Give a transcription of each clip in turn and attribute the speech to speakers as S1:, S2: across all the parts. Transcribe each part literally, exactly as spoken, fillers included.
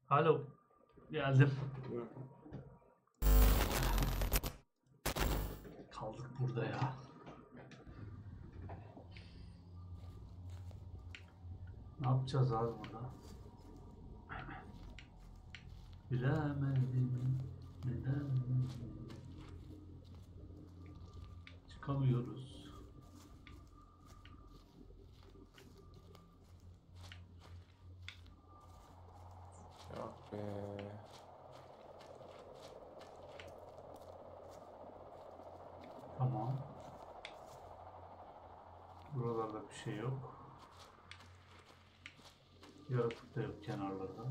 S1: Alo. Geldim. Kaldık burada ya. Ne yapacağız abi burada? Bilemedim neden çıkamıyoruz.
S2: Yok be.
S1: Tamam. Buralarda bir şey yok. Yaratık da yok kenarlarda.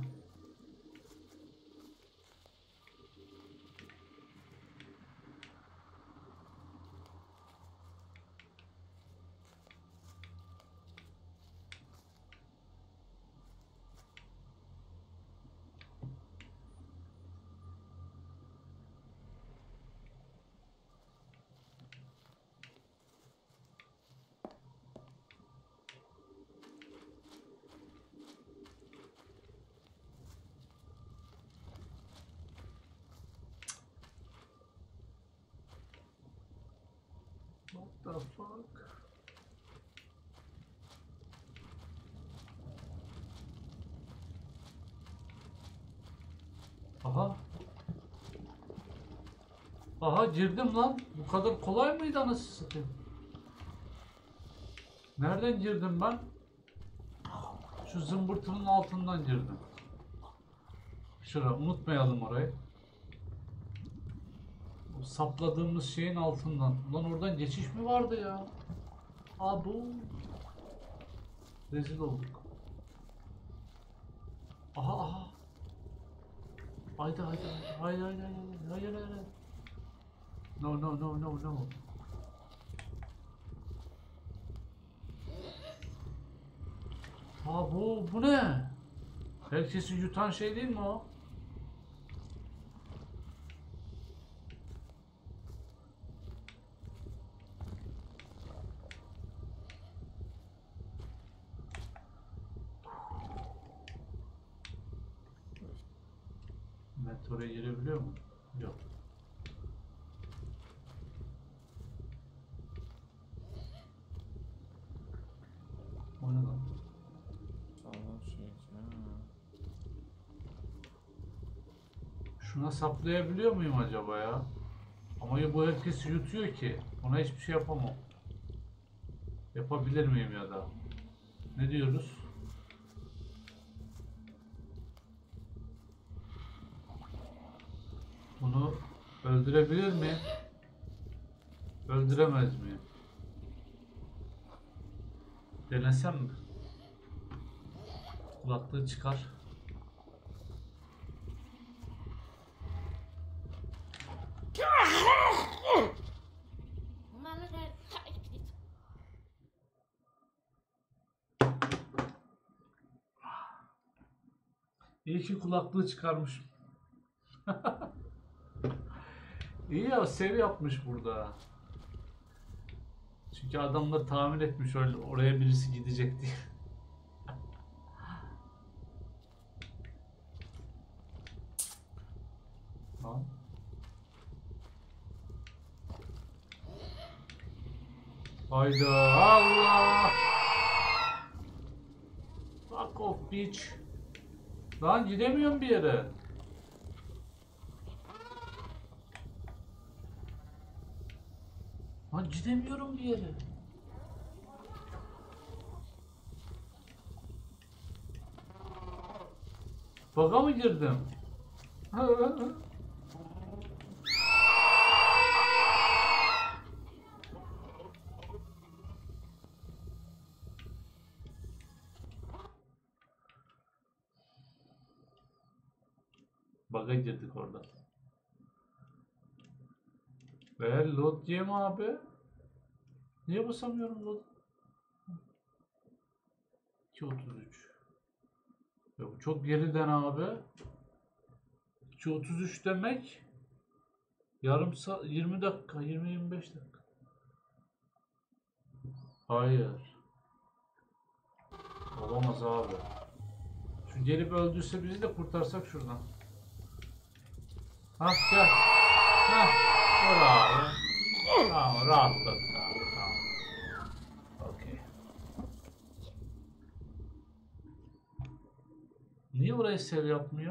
S1: What the fuck? Aha. Aha girdim lan. Bu kadar kolay mıydı anasını satayım? Nereden girdim ben? Şu zımbırtının altından girdim. Şuraya unutmayalım orayı. O sapladığımız şeyin altından. Ulan oradan geçiş mi vardı ya? Abu. Rezil olduk. Aha aha. Haydi haydi haydi haydi haydi haydi haydi haydi. No no no no no. Aa bu bu ne? Herkesi yutan şey değil mi o? Metroya girebiliyor mu? Yok. O ne lan?
S2: Tamam şey ya.
S1: Şuna saplayabiliyor muyum acaba ya? Ama ya bu herkesi yutuyor ki. Ona hiçbir şey yapamam. Yapabilir miyim ya da? Ne diyoruz? Bunu öldürebilir miyim? Öldüremez miyim? Denesem mi? Kulaklığı çıkar. İyi ki kulaklığı çıkarmışım. İyi ya, sev yapmış burada. Çünkü adamlar tahmin etmiş öyle oraya birisi gidecek diye. Tamam. Hayda Allah. Fuck off bitch. Lan gidemiyorum bir yere. Lan gidemiyorum bir yere. Bug'a mı girdim? Bug'a girdik orada. Ve load diyeyim abi. Niye basamıyorum load? iki otuz üç. Ya bu çok geriden abi. iki otuz üç demek yarım saat, yirmi dakika, yirmi yirmi beş dakika. Hayır. Olamaz abi. Şu Şu gelip öldürse bizi de kurtarsak şuradan. Hah gel. Hah. Dur abi. Tamam rahatladık abi. Tamam. Okey. Niye burayı sev yapmıyor?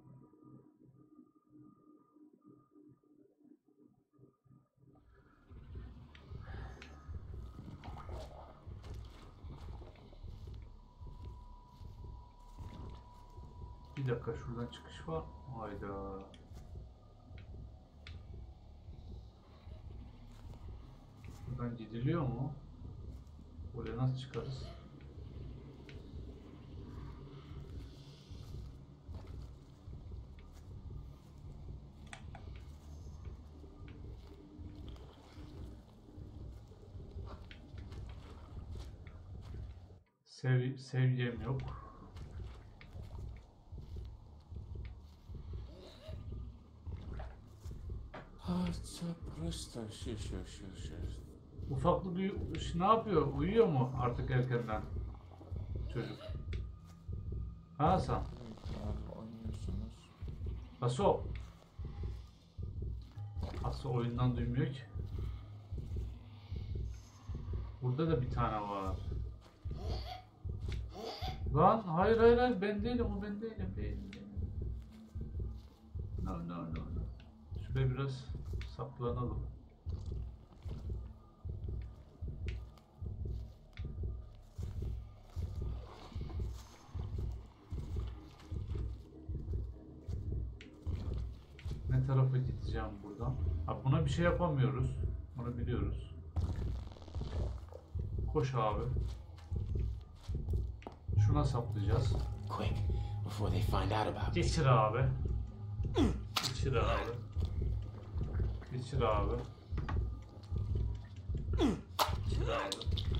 S1: Bir dakika şuradan çıkış var. Hayda. Buradan gidiliyor mu? Buraya nasıl çıkarız? Sev seviyem yok.
S2: Ha, просто şu şu şu şu.
S1: Ufaklık uyu- ş- ne yapıyor? Uyuyor mu artık erkenden? Çocuk. Ha sen?
S2: Abi oynuyorsunuz.
S1: Aso. Aso oyundan duymuyor ki. Burada da bir tane var. Lan hayır hayır hayır ben değilim o ben değilim değilim. değilim. No no no no. Şuraya biraz saklanalım. Ne tarafa gideceğim buradan? Ha, buna bir şey yapamıyoruz. Bunu biliyoruz. Koş abi. Şuna saplayacağız.
S3: Quick, before they find out about it.
S1: Geçir abi. Geçir abi. Geçir abi. Geçir abi.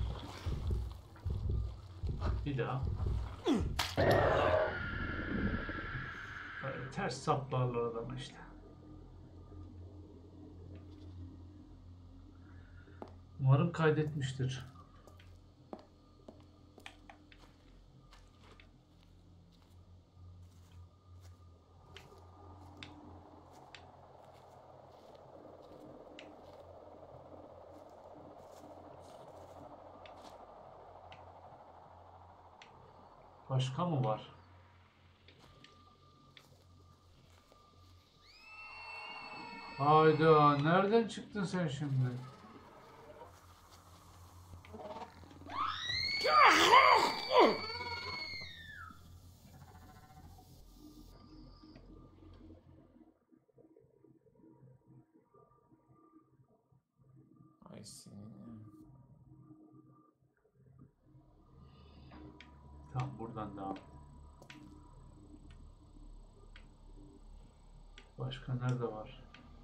S1: Bir daha. Böyle ters saplarlar adam işte. Umarım kaydetmiştir. Başka mı var? Hayda, nereden çıktın sen şimdi?
S2: Ay senin.
S1: Tamam buradan devam. Başka nerede var?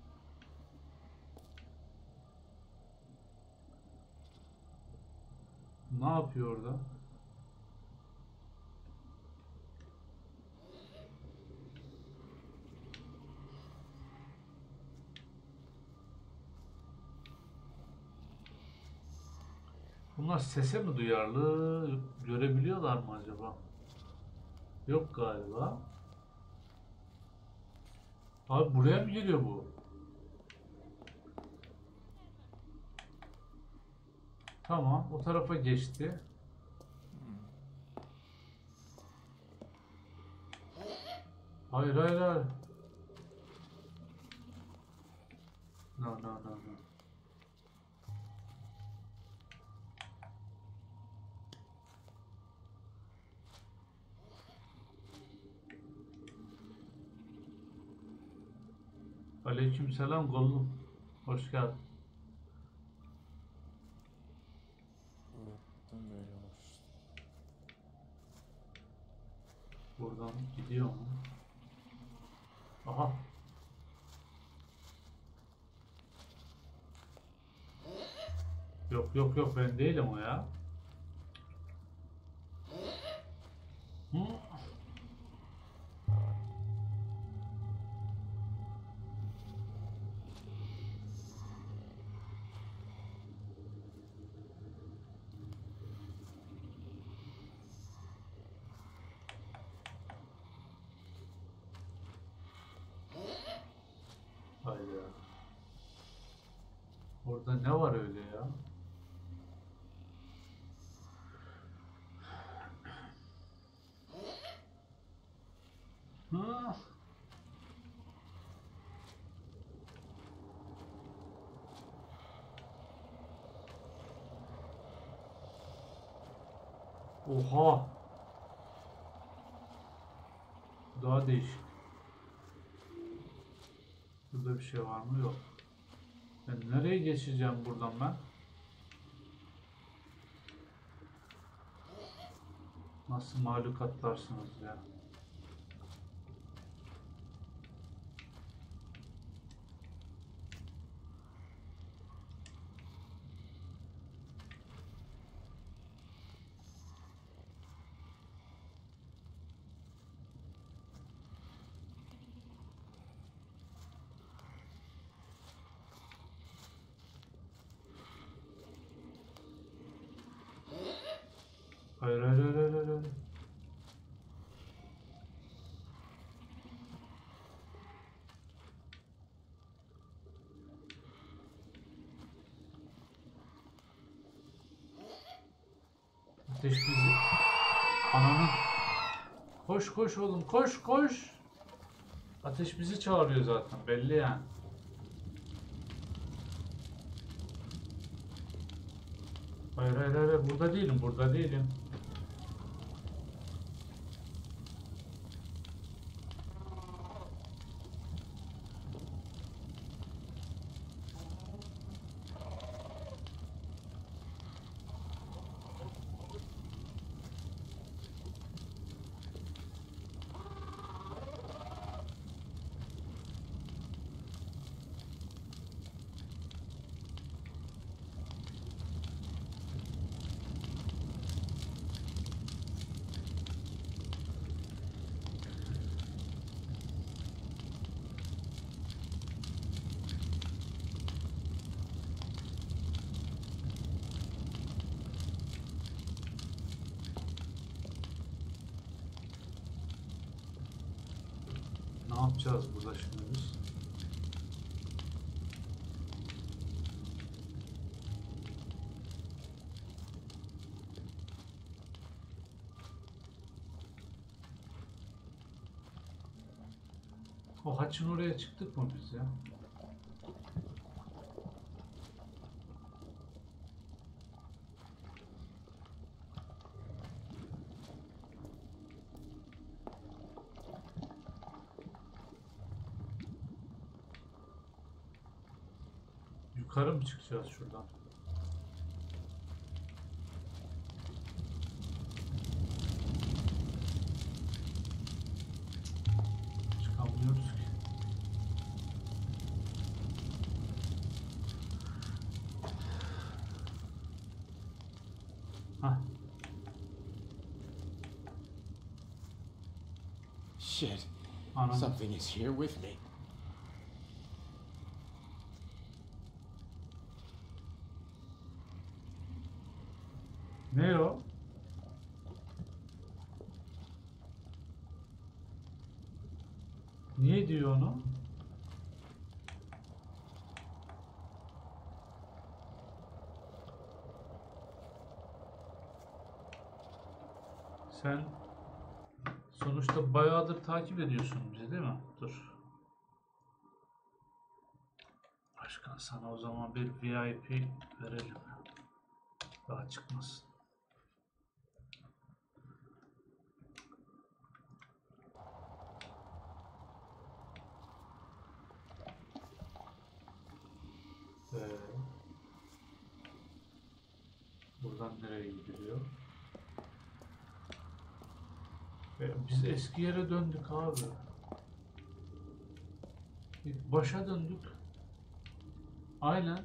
S1: Ne yapıyor orada? Bunlar sese mi duyarlı? Görebiliyorlar mı acaba? Yok galiba. Abi buraya mı geliyor bu? Tamam, o tarafa geçti. Hayır, hayır, hayır. No, no, no, no. Aleykümselam Gollum. Hoş geldin.
S2: Buradan böyle olur işte.
S1: Buradan gidiyor mu? Aha. Yok yok yok ben değilim o ya. Hı? Orada ne var öyle ya? Ha? Oha! Daha değişik. Burada bir şey var mı? Yok. Ben nereye geçeceğim buradan ben? Nasıl mahlukatlarsınız ya? Hayır hayır hayır hayır hayır. Ateş bizi... Ananı... Koş koş oğlum koş koş. Ateş bizi çağırıyor zaten belli yani. Hayır hayır hayır burada değilim burada değilim. Ne yapacağız burada şimdi biz? O haçın oraya çıktık mı biz ya? Yukarı mı çıkacağız şuradan? Çıkamıyoruz ki. Hah.
S3: Shit.
S1: Anam.
S3: Something is here with me.
S1: Ne o? Niye diyor onu? Sen sonuçta bayağıdır takip ediyorsun bizi değil mi? Dur. Başkan sana o zaman bir V I P verelim. Daha çıkmasın. Ee, buradan nereye gidiliyor? Ee, biz eski yere döndük abi. Başa döndük. Aynen.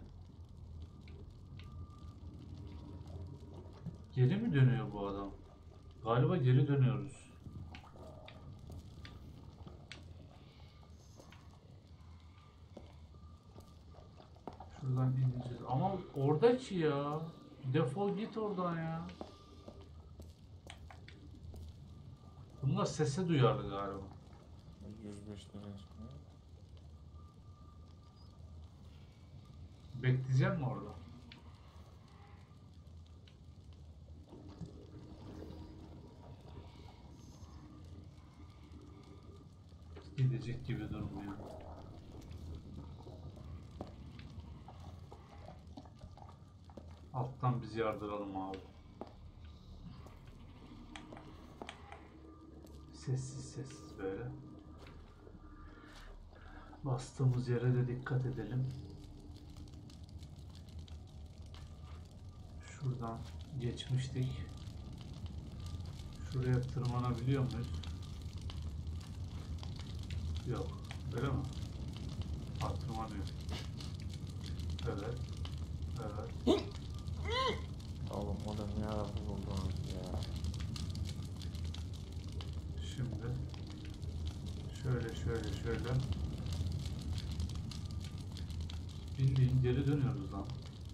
S1: Geri mi dönüyor bu adam? Galiba geri dönüyoruz. Şuradan ineceğiz. Ama oradaki ya. Defol git oradan ya. Bunlar sese duyarlı galiba.
S2: yüz beş lira.
S1: Bekleyecek mi orada? Gidecek gibi durmuyor. Alttan biz yardıralım abi. Sessiz sessiz böyle. Bastığımız yere de dikkat edelim. Şuradan geçmiştik. Şuraya tırmanabiliyor muyuz? Yok. Öyle mi? Ha, tırmanıyor. Evet. Evet.
S2: Oğlum o da ne ara buldunuz ya.
S1: Şimdi şöyle şöyle şöyle bildiğin geri dönüyoruz lan.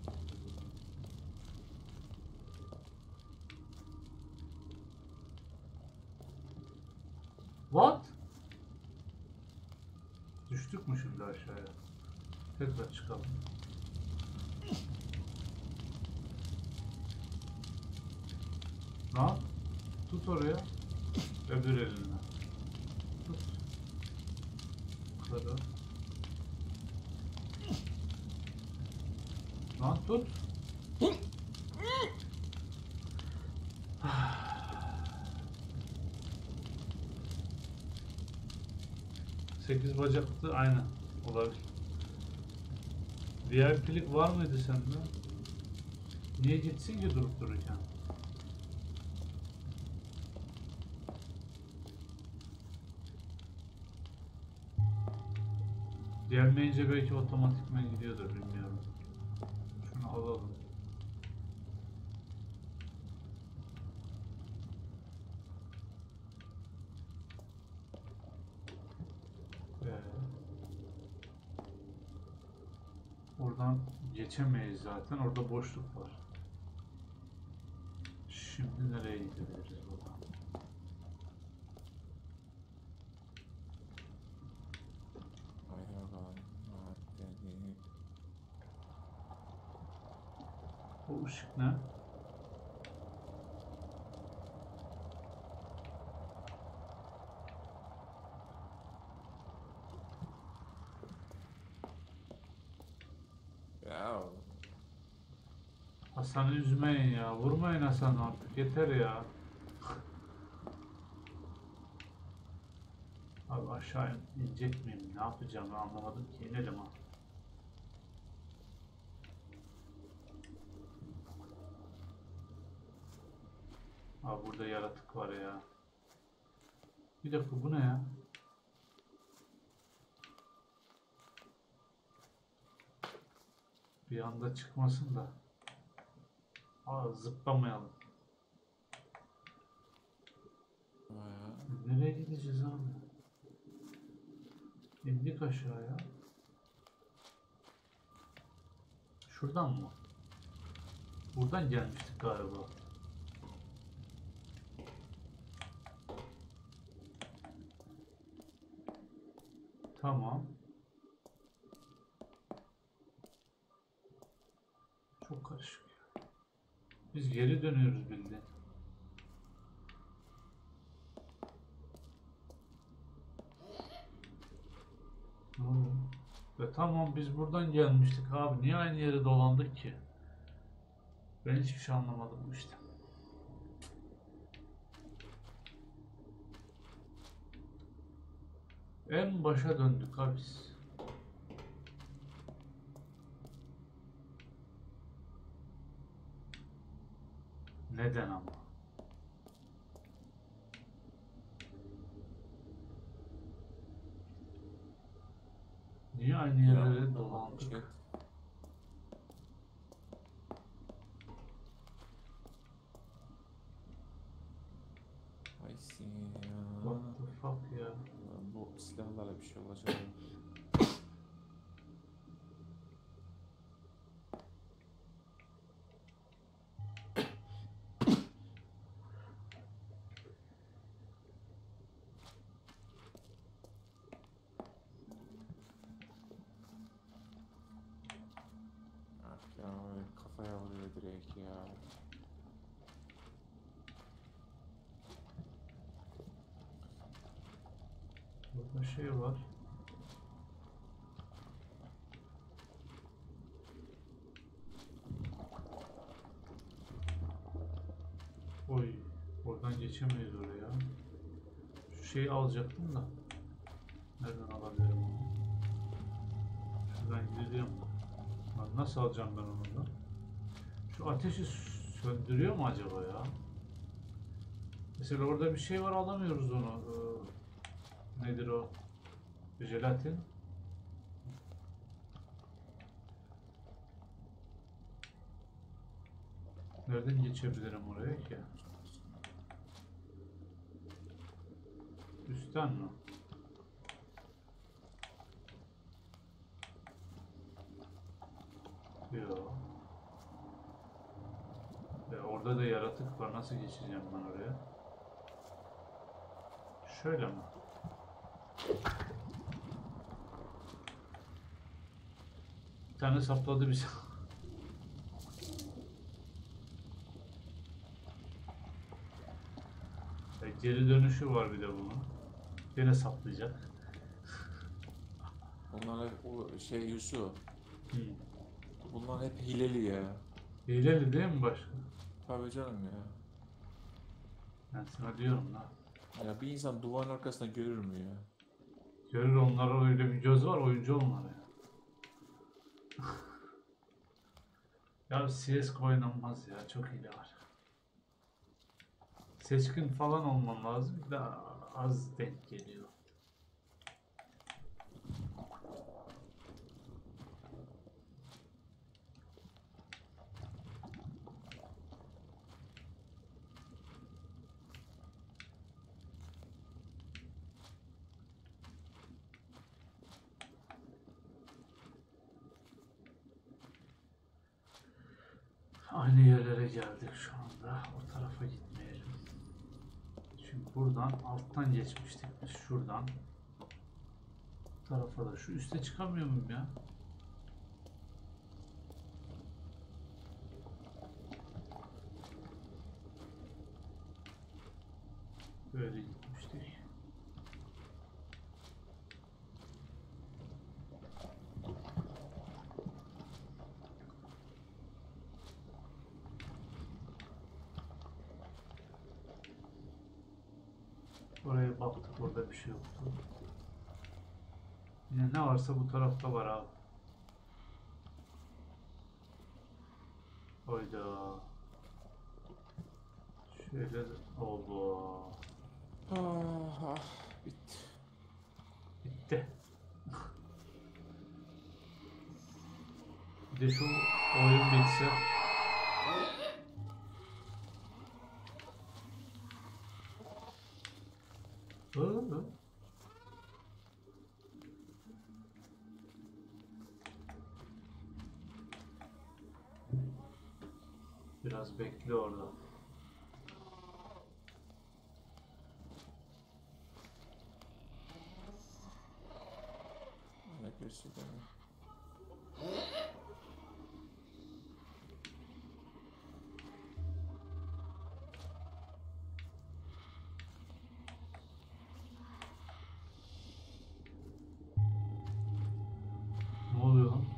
S1: What? Düştük mü şimdi aşağıya? Tekrar çıkalım. Lan tut oraya. Öbür elinle. Tut. Yukarı. Lan tut. Sekiz bacaklı aynen olabilir. V I P'lik var mıydı sende? Niye gitsin ki durup dururken? Gelmeyince belki otomatikman gidiyordur, bilmiyorum. Şunu alalım. Ee, oradan geçemeyiz zaten. Orada boşluk var. Şimdi nereye gidebiliriz buradan?
S2: Haydi bakalım. Hadi.
S1: O ışık ne?
S2: Ya
S1: Hasan'ı üzmeyin ya. Vurmayın Hasan'ı artık. Yeter ya. Abi aşağı inecek miyim? Ne yapacağımı anlamadım ki. İnelim ha. Abi burada yaratık var ya. Bir dakika, bu ne ya? Bir anda çıkmasın da. Aa, zıplamayalım.
S2: bayağı
S1: Nereye gideceğiz abi? İndik aşağıya. Şuradan mı? Buradan gelmiştik galiba. Tamam. Çok karışık ya. Biz geri dönüyoruz bildiğin. Hmm. Ve tamam, biz buradan gelmiştik abi. Niye aynı yere dolandık ki? Ben hiçbir şey anlamadım bu işte. En başa döndük abi biz. Neden ama? Niye aynı yerlere
S2: ya,
S1: dolandık?
S2: şey- Ay ya.
S1: What the fuck ya?
S2: Bu silahlarla bir şey olacak. kafaya vuruyor direkt ya.
S1: Burada şey var. Oy, oradan geçemeyiz oraya. Şu şeyi alacaktım da. Nereden alabilirim onu? Şuradan gidiyorum. Lan nasıl alacağım ben onu da? Şu ateşi söndürüyor mu acaba ya? Mesela orada bir şey var, alamıyoruz onu. Ee, nedir o? Jelatin. Nereden geçebilirim oraya ki? Üstten mi? Yok. Ya orada da yaratık var. Nasıl geçeceğim ben oraya? Şöyle mi? Bir tane sapladı bizi. Ya geri dönüşü var bir de bunun. Yine saplayacak.
S2: Bunlar hep o şey Yusuf.
S1: Hı.
S2: Bunlar hep hileli ya.
S1: Hileli değil mi başka?
S2: Tabii canım ya.
S1: Ben sana diyorum lan.
S2: Ya bir insan duvarın arkasında görür mü ya?
S1: Görür, onlara öyle bir göz var, oyuncu onlar ya. Ya C S G O oynanmaz ya, çok hile var. Seçkin falan olman lazım da az denk geliyor. Aynı yerlere geldik şu anda. O tarafa gitmeyelim. Çünkü buradan alttan geçmiştik biz, şuradan. Bu tarafa da. Şu üste çıkamıyor muyum ya? Böyle gitmiştik. Oraya baktık, orada bir şey yoktu. Yine ne varsa bu tarafta var abi. Hayda. Şöyle de... Allah.
S2: Ah, ah, bitti.
S1: Bitti. Bir de şu oyun bitse. Hı hı. Biraz bekle orada.
S2: Ne gösteriyor?
S1: Ne oluyor lan?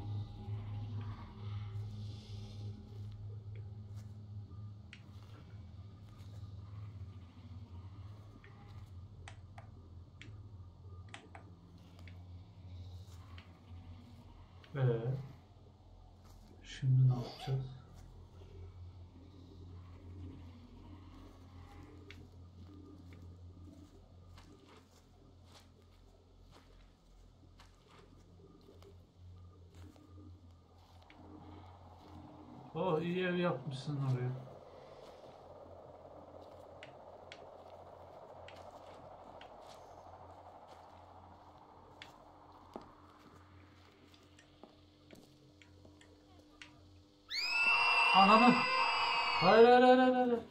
S1: Ee, şimdi ne yapacağız? Oh, iyi ev yapmışsın oraya. Ananı. Hayır hayır hayır hayır, hayır.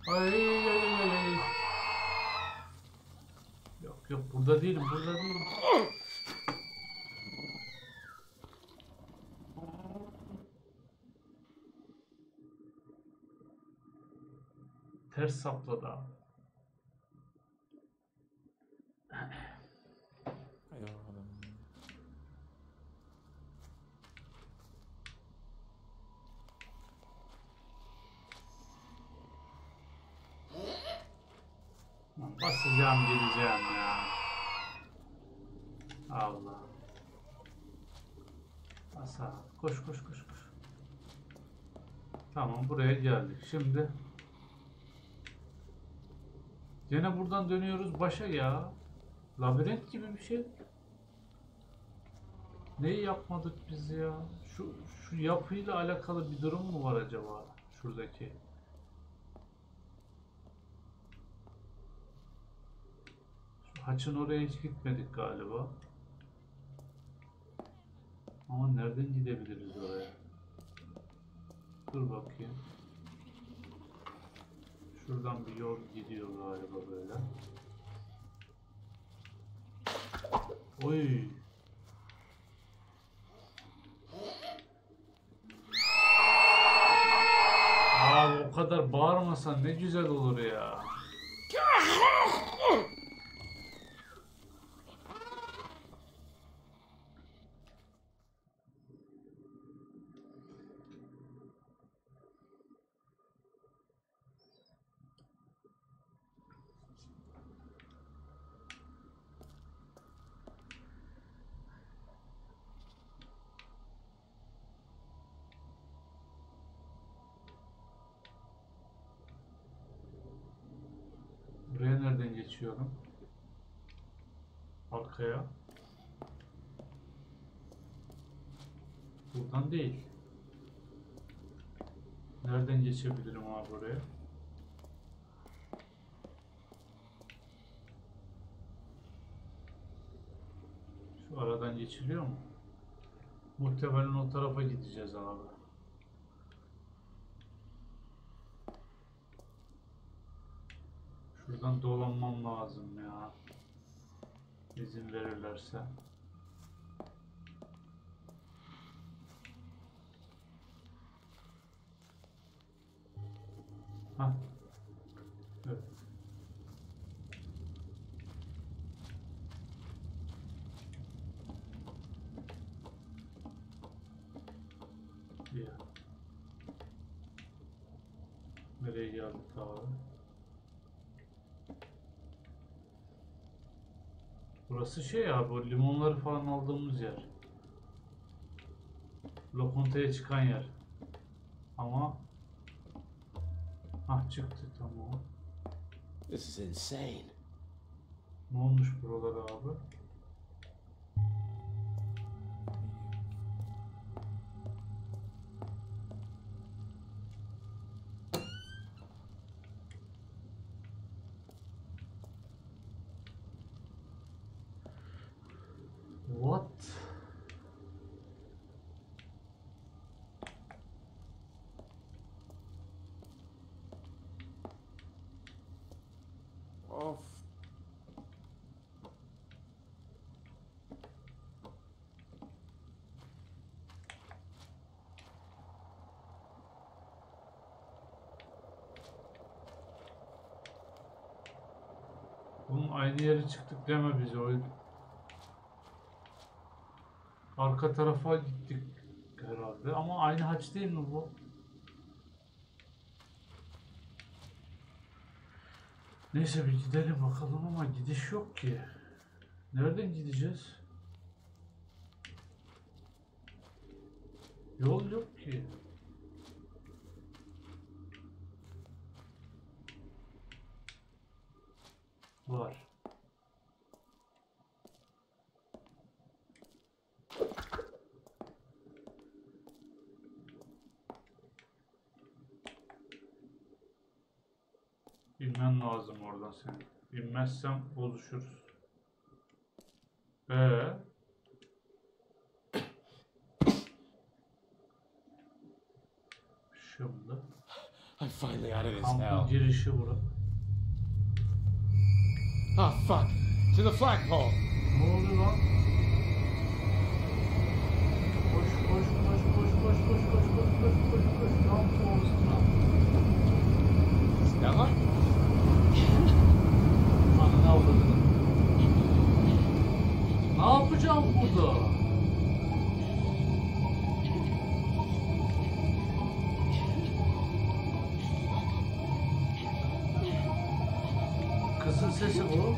S1: Ay, ay, ay, ay, ay. Yok yok, burada değilim, burada değilim. Ters sapladı abi.
S2: Haydi bakalım.
S1: Lan basacağım, gideceğim ya. Allah. Basa. Koş koş koş koş. Tamam, buraya geldik. Şimdi gene buradan dönüyoruz başa ya. Labirent gibi bir şey. Neyi yapmadık biz ya? Şu şu yapıyla alakalı bir durum mu var acaba? Şuradaki. Şu haçın oraya hiç gitmedik galiba. Ama nereden gidebiliriz oraya? Dur bakayım. Şuradan bir yol gidiyor galiba böyle. Oy. Abi o kadar bağırmasan ne güzel olur ya. Buraya nereden geçiyorum? Arkaya. Buradan değil. Nereden geçebilirim abi oraya? Şu aradan geçiliyor mu? Muhtemelen o tarafa gideceğiz abi. Şuradan dolanmam lazım ya. İzin verirlerse. Hah. Evet. Ya. Nereye geldik abi? Burası şey abi, o limonları falan aldığımız yer. Lokantaya çıkan yer. Ama ah çıktı, tamam.
S3: This is insane.
S1: Ne olmuş buralara abi? What?
S2: Of.
S1: Bunun aynı yere çıktık deme bize. O arka tarafa gittik herhalde. Ama aynı haç değil mi bu? Neyse bir gidelim bakalım ama gidiş yok ki. Nereden gideceğiz? Yol yok ki. Var. İnmen lazım oradan senin. İnmezsem bozuşuruz. Ee? Şimdi.
S3: I
S2: I'm finally out of this
S1: Kampın
S2: hell.
S1: girişi bura.
S2: Oh, fuck. To the flagpole.
S1: Ne oluyor lan? Koş koş koş koş koş koş koş koş koş koş koş. Tam Forrest'ına.
S2: Stella?
S1: Ananı avradını. Ne yapacağım burada? Kızın sesi bu.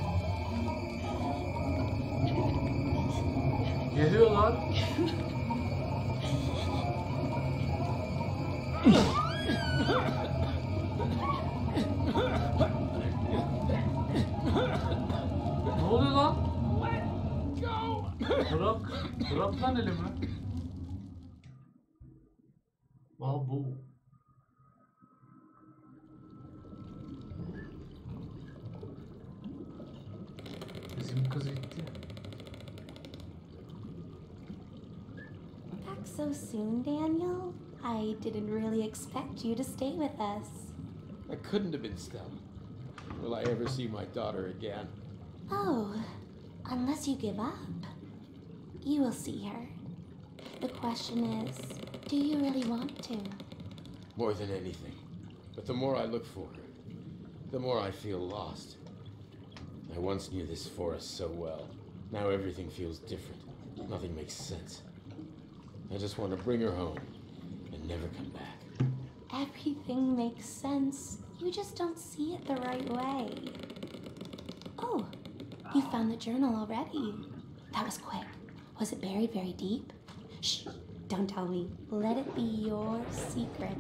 S1: Geliyorlar. Ne oluyor lan? Bırak. Bırak lan elimi. Aa bu. Bizim kız gitti.
S4: Back so soon, Daniel? I didn't really expect you to stay with us.
S2: I couldn't have been Stella. Will I ever see my daughter again?
S4: Oh, unless you give up, you will see her. The question is, do you really want to?
S2: More than anything. But the more I look for her, the more I feel lost. I once knew this forest so well. Now everything feels different. Nothing makes sense. I just want to bring her home and never come back.
S4: Everything makes sense. You just don't see it the right way. Oh, you found the journal already. That was quick. Was it buried very deep? Shh, don't tell me. Let it be your secret.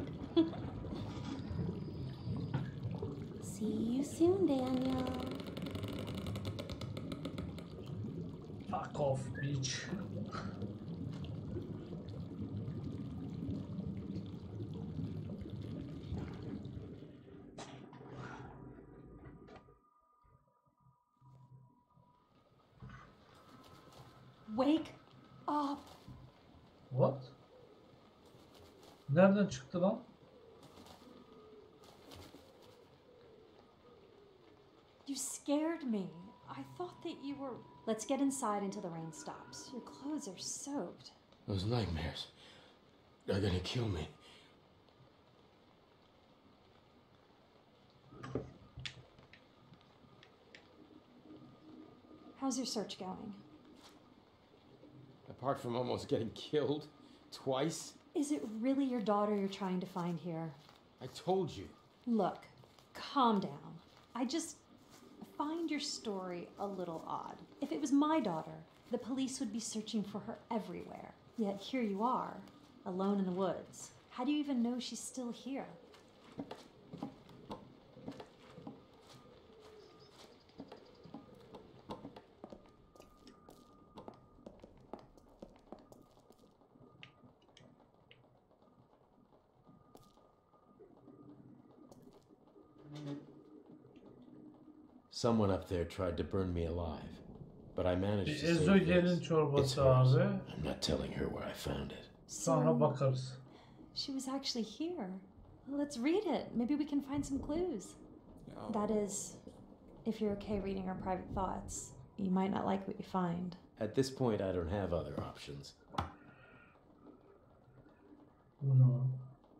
S4: See you soon, Daniel.
S1: Fuck off bitch.
S4: Wake up.
S1: What? Nereden çıktı lan?
S5: You scared me. I thought that you were... Let's get inside until the rain stops. Your clothes are soaked.
S2: Those nightmares, they're gonna kill me.
S5: How's your search going?
S2: Apart from almost getting killed twice,
S5: Is it really your daughter you're trying to find here?
S2: I told you.
S5: Look, calm down. I just find your story a little odd. If it was my daughter, the police would be searching for her everywhere. Yet here you are, alone in the woods. How do you even know she's still here?
S3: Someone up there tried to burn me alive, but I managed to
S1: Ezo
S3: save
S1: gelin
S3: this. It's
S1: çorbası
S3: hers.
S1: abi.
S3: I'm not telling her where I found it.
S1: Sonra
S5: So,
S1: bakarız.
S5: she was actually here. Let's read it. Maybe we can find some clues.
S2: No.
S5: That is, if you're okay reading our private thoughts, you might not like what you find.
S3: At this point, I don't have other options.
S1: Bu ne lan?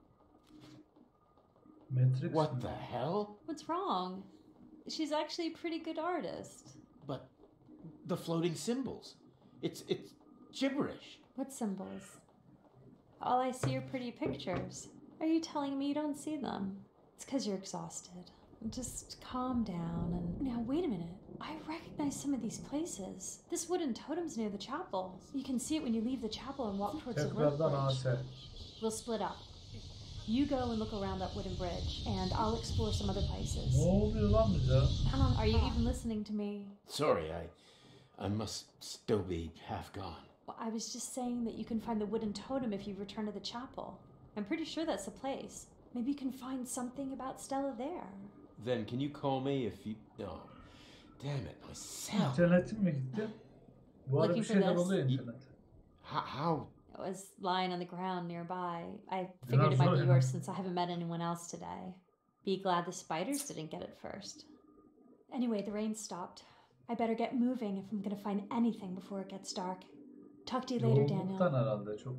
S1: Matrix
S2: What
S1: mi?
S2: the hell?
S5: What's wrong? She's actually a pretty good artist.
S2: But the floating symbols. It's it's gibberish.
S5: What symbols? All I see are pretty pictures. Are you telling me you don't see them? It's because you're exhausted. Just calm down and... Now, wait a minute. I recognize some of these places. This wooden totem's near the chapel. You can see it when you leave the chapel and walk towards the
S1: Tekrardan
S5: workbench.
S1: A S.
S5: We'll split up. You go and look around that wooden bridge, and I'll explore some other places.
S1: Ne oluyor lan bize?
S5: Are you even listening to me?
S3: Sorry, I, I must still be half gone.
S5: Well, I was just saying that you can find the wooden totem if you return to the chapel. I'm pretty sure that's the place. Maybe you can find something about Stella there.
S3: Then can you call me if you... No. Damn it, my cell.
S1: İnternetim mi gitti? Bu ara bir
S5: Looking for
S1: şeyler
S5: this.
S1: oluyor internet.
S2: How? how?
S5: was lying on the ground nearby. I figured it
S1: Biraz
S5: might
S1: zor
S5: be
S1: ya.
S5: yours since I haven't met anyone else today. Be glad the spiders didn't get it first. Anyway, the rain stopped. I better get moving if I'm gonna find anything before it gets dark. Talk to you later,
S1: Yoğunluktan
S5: Daniel.
S1: herhalde çok.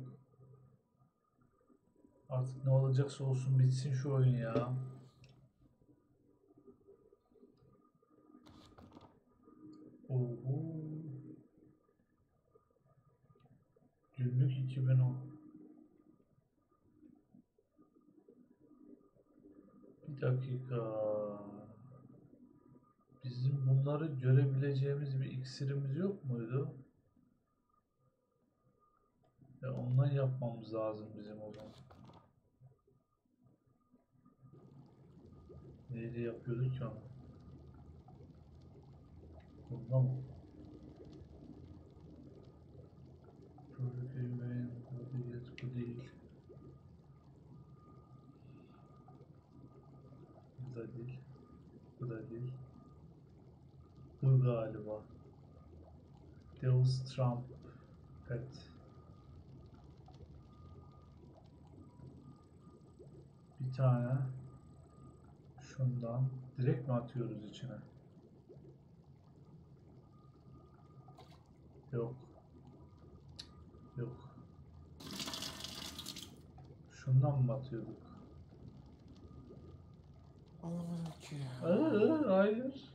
S1: Artık ne olacaksa olsun bitsin şu oyun ya. Oho. Günlük iki bin on. Bir dakika. Bizim bunları görebileceğimiz bir iksirimiz yok muydu? Ya ondan yapmamız lazım bizim o zaman. Neyle yapıyorduk ki onu? Bunda mı? Böyle bir bu değil, bu değil. Bu da değil. Bu da değil. Bu galiba. Devil's Trumpet. Bir tane şundan direkt mi atıyoruz içine? Yok. Yok. Şundan mı atıyorduk? Aa, hayır.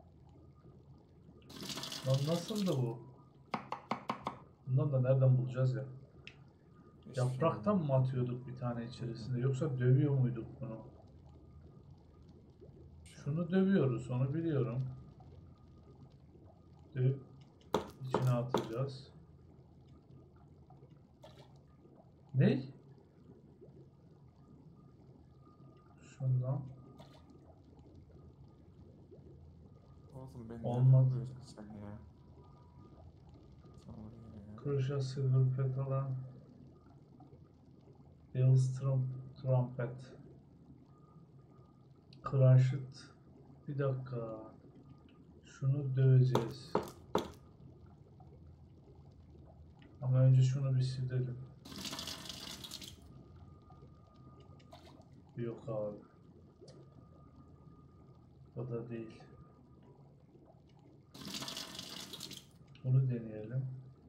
S1: Lan nasıl da bu? Bundan da nereden bulacağız ya? Yapraktan mı atıyorduk bir tane içerisinde yoksa dövüyor muyduk bunu? Şunu dövüyoruz, onu biliyorum. Dövüp içine atacağız. Ne? Şundan.
S6: Oğlum ben
S1: Olmadı.
S6: ne yapıyorsun sen ya? Sen oraya ya.
S1: Crucial Silver Petala. Devil's Trump- Trumpet. Crushed. Bir dakika. Şunu döveceğiz. Ama önce şunu bir silelim. Yok abi. O da değil. Bunu deneyelim.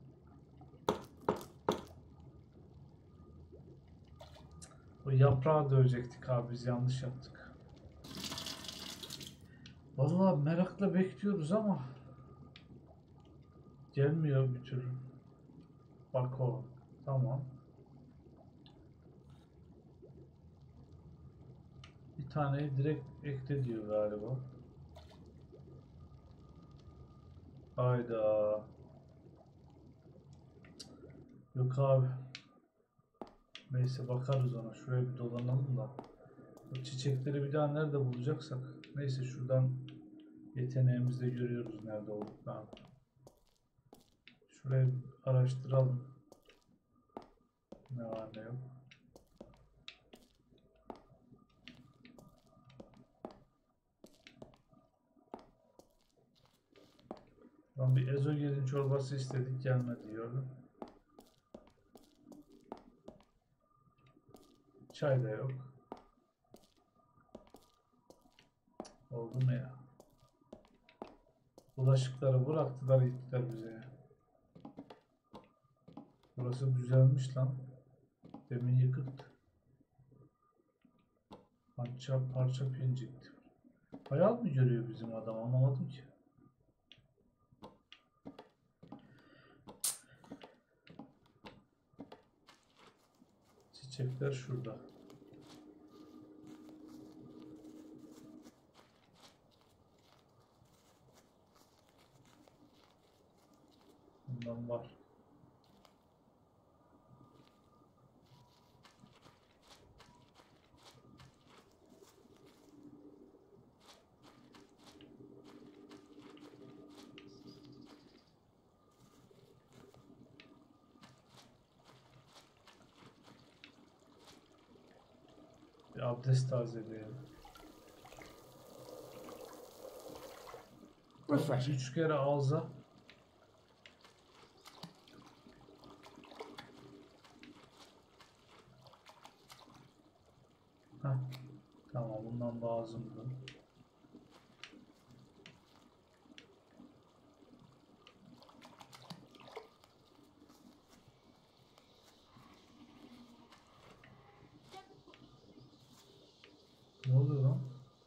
S1: O yaprağı dövecektik abi, biz yanlış yaptık. Vallahi merakla bekliyoruz ama gelmiyor bir türlü. Bak o. Tamam. Bir taneyi direkt ekle diyor galiba. Hayda. Yok abi. Neyse bakarız ona. Şuraya bir dolanalım da. Bu çiçekleri bir daha nerede bulacaksak. Neyse şuradan yeteneğimizde görüyoruz nerede olduklarını. Şurayı bir araştıralım. Ne var ne yok. Lan bir ezogelin çorbası istedik, gelmedi gördüm. Çay da yok. Oldu mu ya? Bulaşıkları bıraktılar gittiler bize ya. Burası düzelmiş lan. Demin yıkıktı. Parça parça pincikti. Hayal mı görüyor bizim adam, anlamadım ki. Çiçekler şurada. Bundan var. Bir abdest tazeleyelim.
S3: Refreshing.
S1: Üç kere ağza. Bulmam lazımdı. Ne oluyor lan?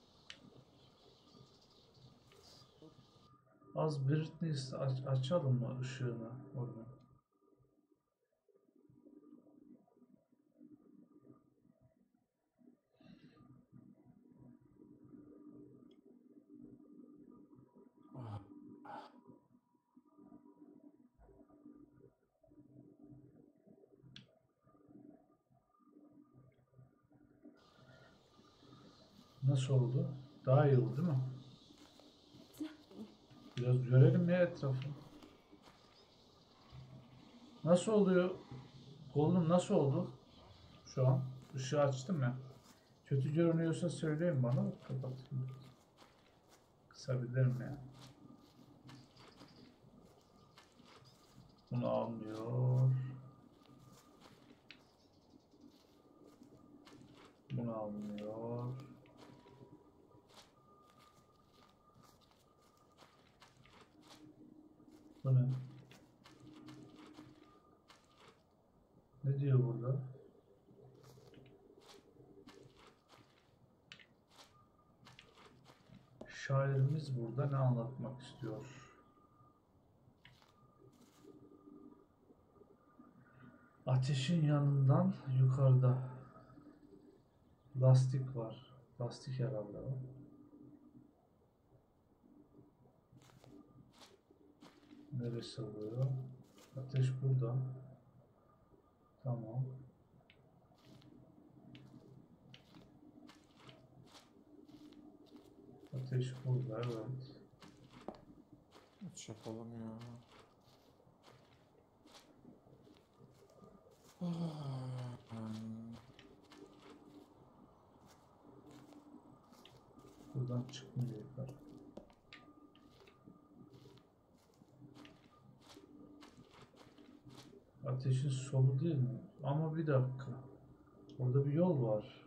S1: Az brightness aç açalım mı ışığını orada? Nasıl oldu? Daha iyi oldu değil mi? Biraz görelim ya etrafı. Nasıl oluyor? Kolum nasıl oldu? Şu an ışığı açtım ya. Kötü görünüyorsa söyleyin bana. Kapatayım. Kısabilirim ya. Bunu almıyor. Bunu almıyor. Bu ne? Ne diyor burada? Şairimiz burada ne anlatmak istiyor? Ateşin yanından yukarıda lastik var. Lastik herhalde o. Neresi oluyor? Ateş burada. Tamam. Ateş burada, evet.
S6: Üç yapalım ya.
S1: Buradan çıkmıyor yukarı. Ateşin solu değil mi? Ama bir dakika. Orada bir yol var.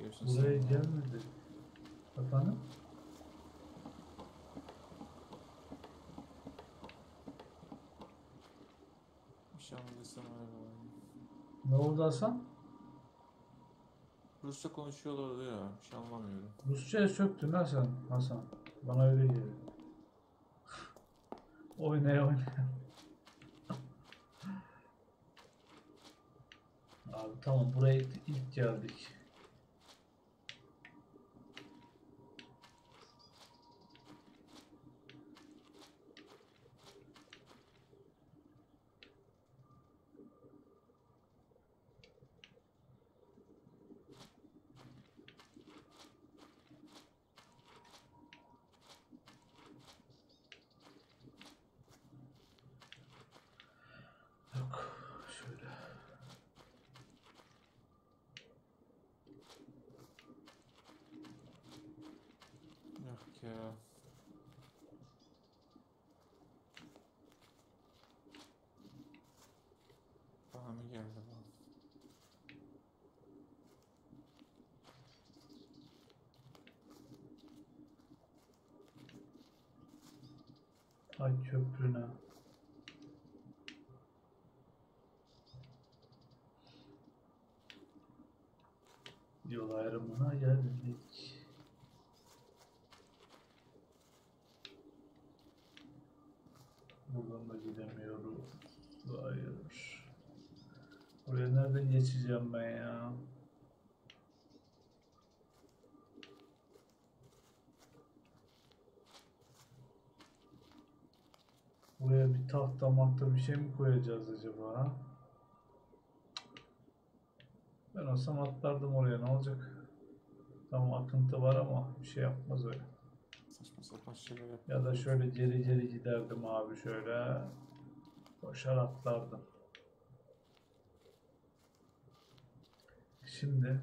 S6: geliyorsun
S1: Buraya
S6: sen?
S1: gelmedi. Efendim?
S6: Bir şey anladıysam öyle var.
S1: Ne oldu Hasan?
S6: Rusça konuşuyorlardı ya. Bir şey anlamıyorum.
S1: Rusça'ya söktün ha sen Hasan. Bana öyle geliyor. Oynaya oynaya. Abi tamam, buraya ilk, ilk geldik. Yok şöyle.
S6: Yok ya. Bana mı geldi bu?
S1: Ay köprüne. Yol ayrımına geldik. Buradan da gidemiyoruz. Hayır. Buraya nereden geçeceğim ben ya? Buraya bir tahta mahta bir şey mi koyacağız acaba? Ben olsam atlardım oraya, ne olacak? Tamam, akıntı var ama bir şey yapmaz öyle.
S6: Saçma sapan şeyler yap.
S1: Ya da şöyle geri geri giderdim abi, şöyle. Koşar atlardım. Şimdi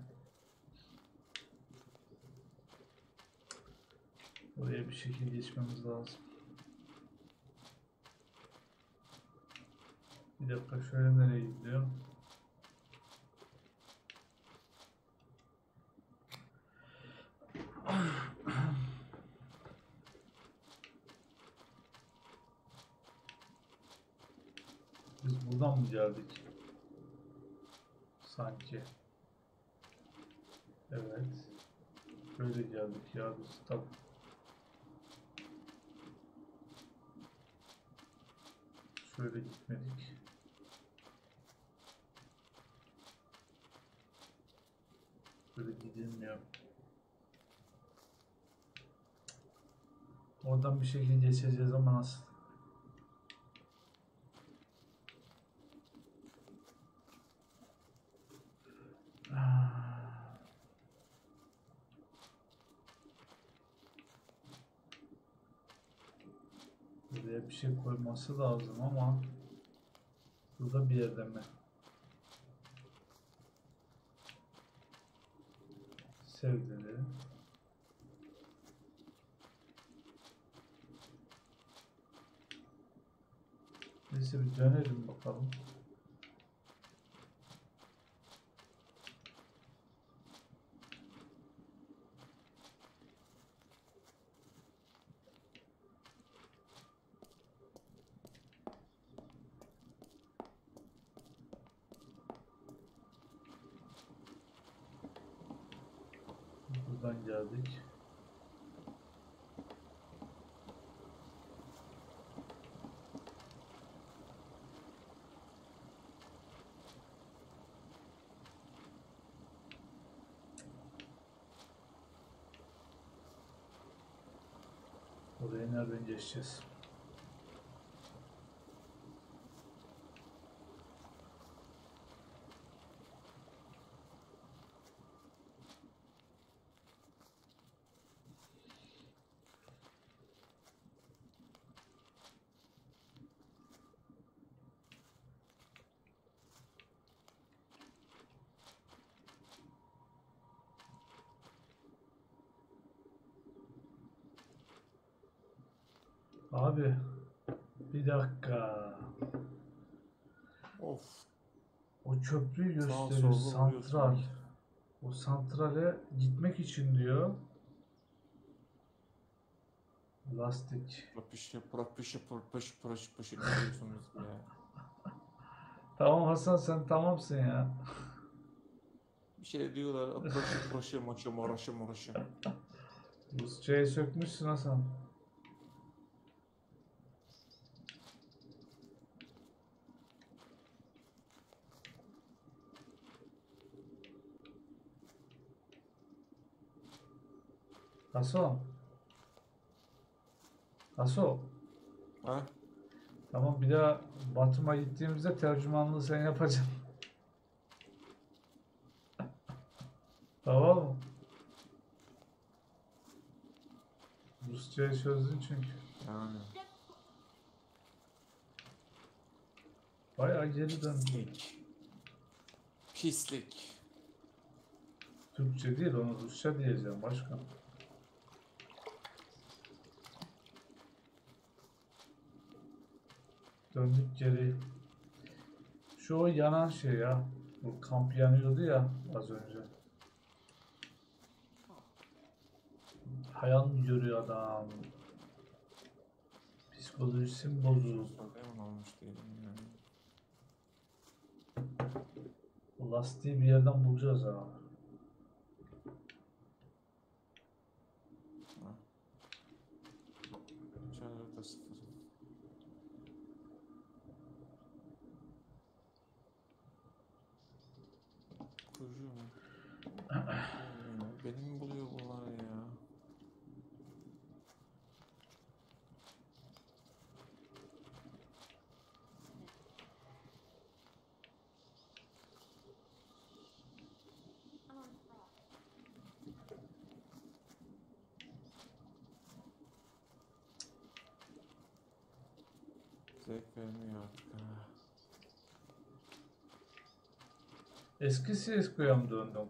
S1: buraya bir şekilde geçmemiz lazım. Bir dakika, şöyle nereye gidiyor? Biz buradan mı geldik? Sanki. Evet. Böyle geldik ya biz. Tabii. Şöyle gitmedik. Böyle gidilmiyor. Oradan bir şekilde geçeceğiz ama nasıl? Buraya bir şey koyması lazım ama burada bir yerde mi? Sevdili. Neyse, bir dönelim bakalım. Buradan geldik. Oraya nereden geçeceğiz? Abi bir dakika.
S6: Of.
S1: O köprüyü
S6: Sağ
S1: gösteriyor.
S6: solda vuruyorsun.
S1: Santral. O santrale gitmek için diyor. Lastik.
S6: Propişe, propişe, propişe, propişe, propişe. Ne diyorsunuz ya?
S1: Tamam Hasan, sen tamamsın ya.
S6: Bir şey diyorlar. Proşe, proşe, moşe, moroşe, moroşe.
S1: Rusçayı sökmüşsün Hasan. Hasan. Hasan.
S6: Ha?
S1: Tamam, bir daha Batum'a gittiğimizde tercümanlığı sen yapacaksın. Tamam mı? Rusçayı çözdün çünkü.
S6: Yani.
S1: Bayağı geri döndün.
S6: Pislik. Pislik.
S1: Türkçe değil, onu Rusça diyeceğim başka. Döndük geri. Şu o yanan şey ya. Bu kamp yanıyordu ya az önce. Hayal mi görüyor adam? Psikolojisi mi bozuldu?
S6: Sorun olmuş değilim yani.
S1: Bu lastiği bir yerden bulacağız ha.
S6: Çağrıda sıfır. Kuyruğum. Beni mi buluyor bunlar ya? Zevk vermiyor artık ha.
S1: Eski C S G O'ya mı döndüm?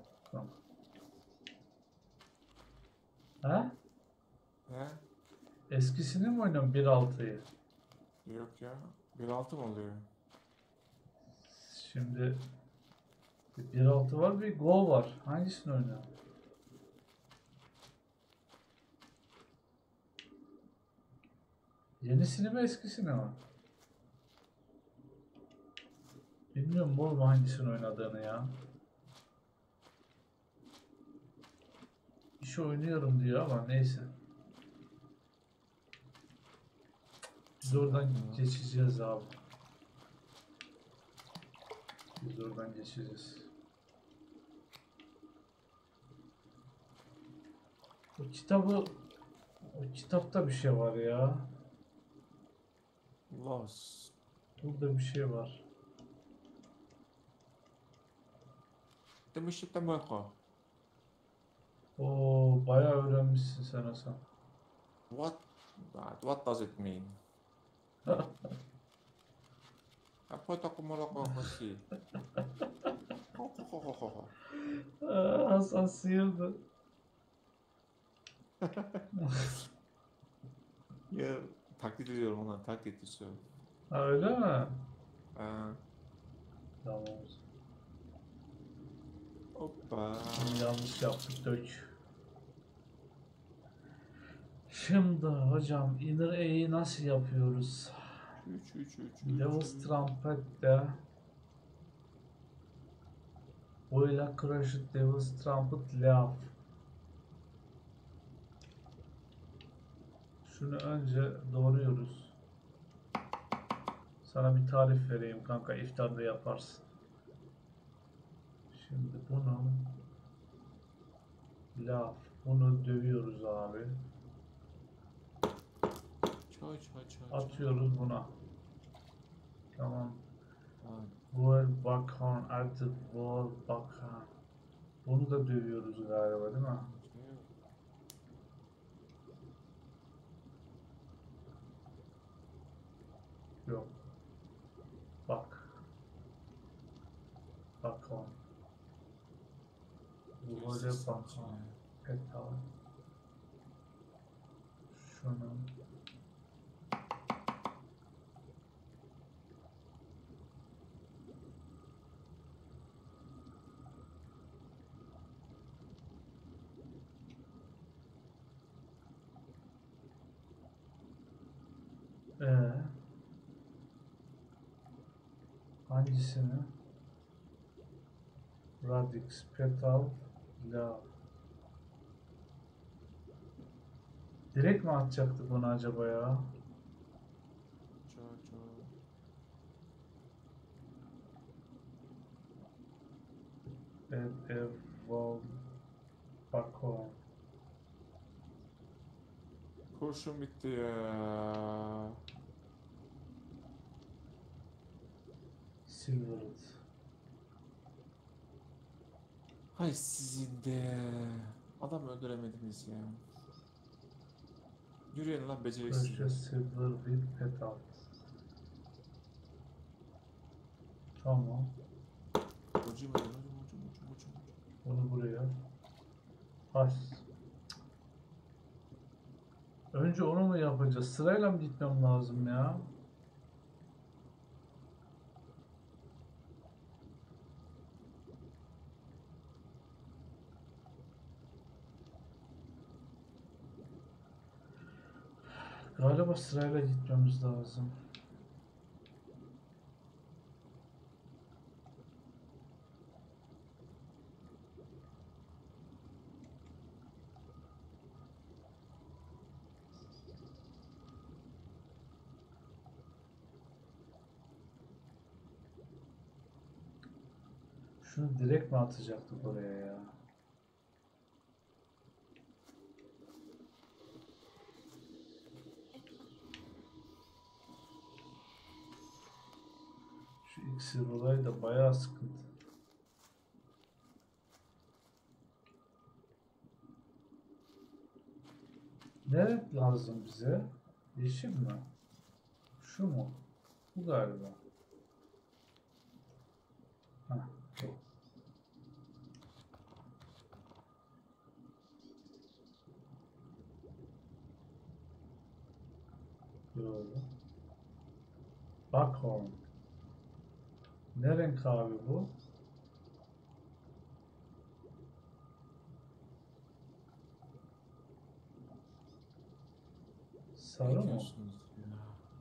S1: Ha?
S6: He?
S1: Eskisini mi oynuyorum bir altıyı?
S6: Yok ya. bir altı mı oluyor?
S1: Şimdi bir altı var, bir Go var. Hangisini oynuyorum? Yenisini mi eskisini mi? Bilmiyorum oğlum hangisini oynadığını ya. İş oynuyorum diyor ama neyse. Biz oradan geçeceğiz abi. Biz oradan geçeceğiz. O kitabı, o kitapta bir şey var ya.
S6: Lost.
S1: Burada bir şey var.
S6: Demişti Temeko.
S1: Oo, bayağı öğrenmişsin sen Hasan.
S6: What? What does it mean? Apa tak kumara kasi?
S1: Aa, Hasan sıyırdı.
S6: Ya taklit ediyorum ona, taklit istiyorum.
S1: Ha, öyle mi?
S6: Aa,
S1: Tamam.
S6: hoppa.
S1: Bunu yanlış yaptık, dök. Şimdi hocam Inner E'yi nasıl yapıyoruz?
S6: üç üç üç.
S1: Devil's Trumpet'te Boyla Crushed Devil's Trumpet Laugh. Şunu önce doğruyoruz. Sana bir tarif vereyim kanka, iftarda yaparsın. Şimdi bunu Laugh, bunu dövüyoruz abi.
S6: Çay çay çay.
S1: Atıyoruz buna. Tamam.
S6: Aa,
S1: Wall Buckhorn artık Wall Buckhorn. Bunu da dövüyoruz galiba değil mi? Yok. Bak. Buckhorn. Wall Buckhorn. Petal. Şunu. Hangisini? Radix, Petal, La. Direkt mi atacaktık onu acaba ya?
S6: Ço ço.
S1: Ev, ev, vol, bako.
S6: Kurşun bitti ya.
S1: Silvered.
S6: Hay sizin de. Adam öldüremediniz ya. Yürüyün lan beceriksizler.
S1: Precious silver with petal. Tamam.
S6: Ucum ucum ucum ucum ucum ucum.
S1: Bunu buraya. Ay. Önce onu mu yapacağız? Sırayla mı gitmem lazım ya? Galiba sırayla gitmemiz lazım. Şunu direkt mi atacaktık oraya ya? Şu iksir olayı da bayağı sıkıntı. Ne renk lazım bize? Yeşil mi? Şu mu? Bu galiba. Hah, bu. Böyle. Buckhorn. Ne renk abi bu? Sarı
S6: Ne
S1: mı?
S6: diyorsunuz ya?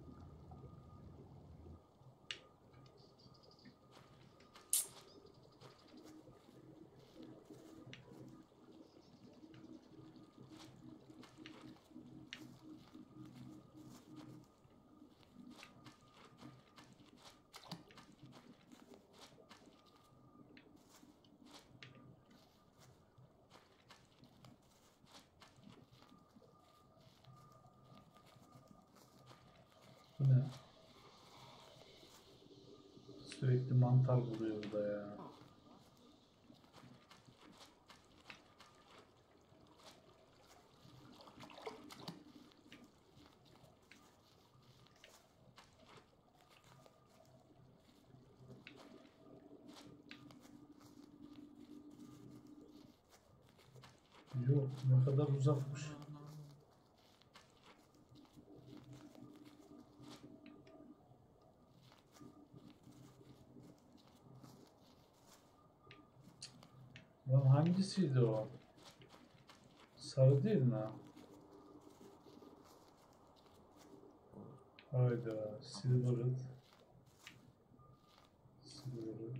S1: Bu ne? Sürekli mantar buluyor burada ya. Yok, ne kadar uzakmış. Lan hangisiydi o? Sarı değil mi? Hayda, Silvered. Silvered.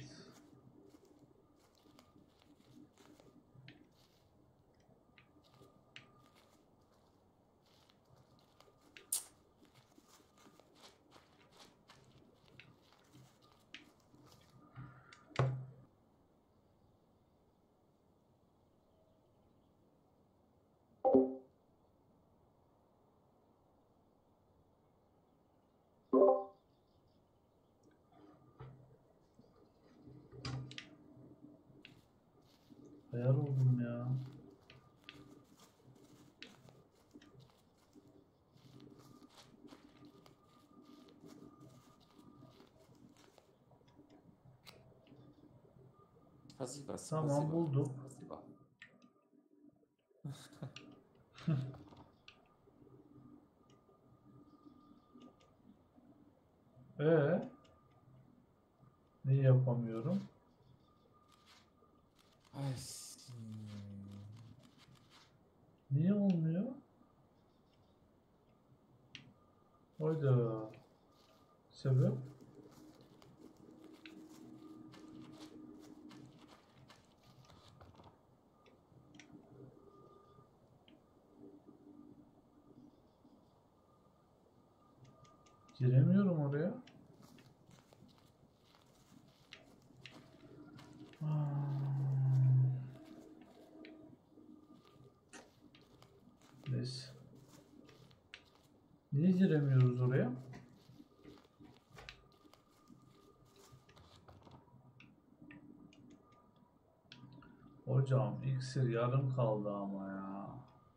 S1: Ayar oldum ya.
S6: Spasiba,
S1: Tamam,
S6: spasiba,
S1: bulduk.
S6: spasiba.
S1: Ee, neyi yapamıyorum?
S6: Ay sizin.
S1: Niye olmuyor? Hayda. Sebep? Giremiyorum oraya. Hmm. Neyse. Niye giremiyoruz oraya? Hocam iksir yarım kaldı ama ya.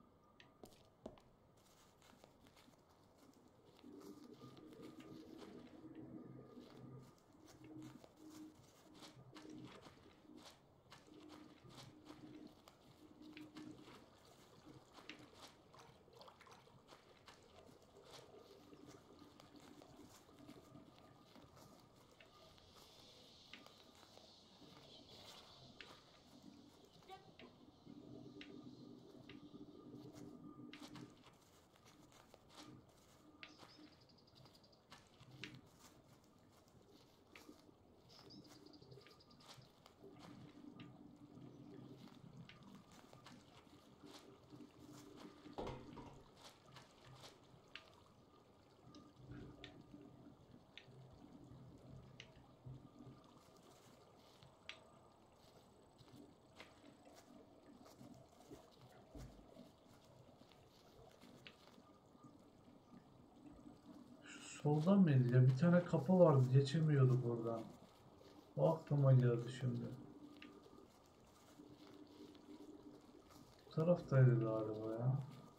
S1: Soldan mıydı ya? Bir tane kapı vardı. Geçemiyorduk oradan. O aklıma geldi şimdi. Bu taraftaydı galiba ya.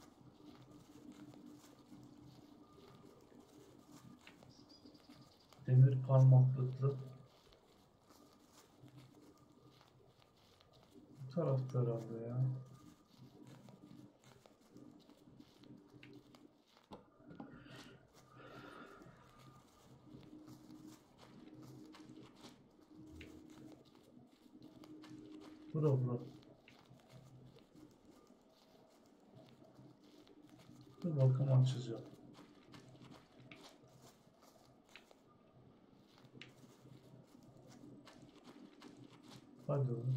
S1: Demir parmaklıklı. Bu tarafta herhalde ya. Bura bura. Dur bakalım açacağım. Hadi oğlum.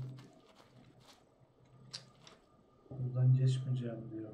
S1: Buradan geçmeyeceğim diyor.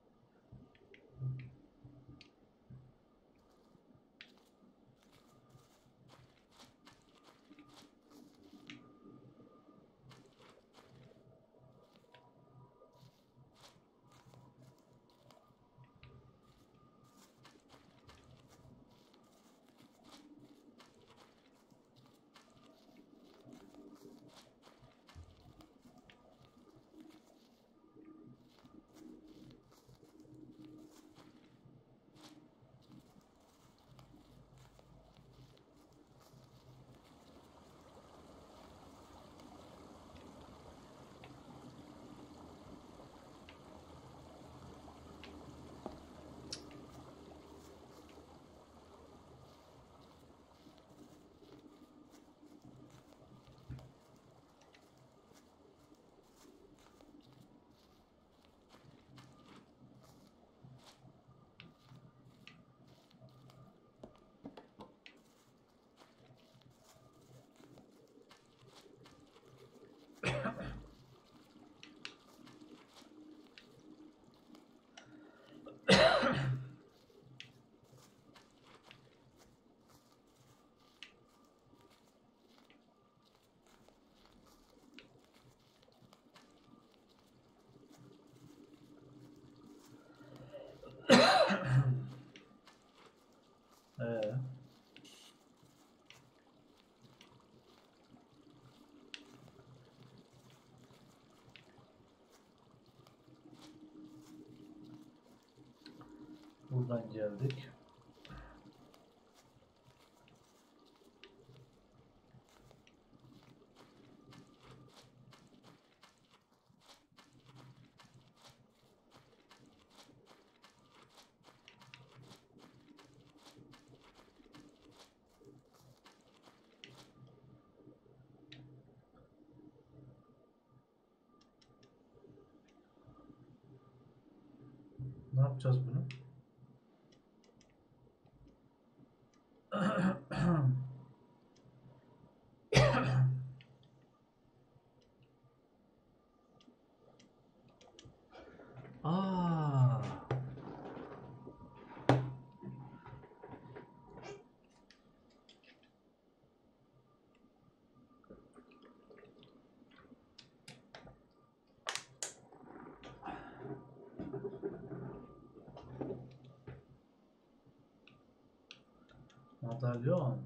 S1: Ee, buradan geldik. Ne yapacağız bunu? Aa. Madalyon.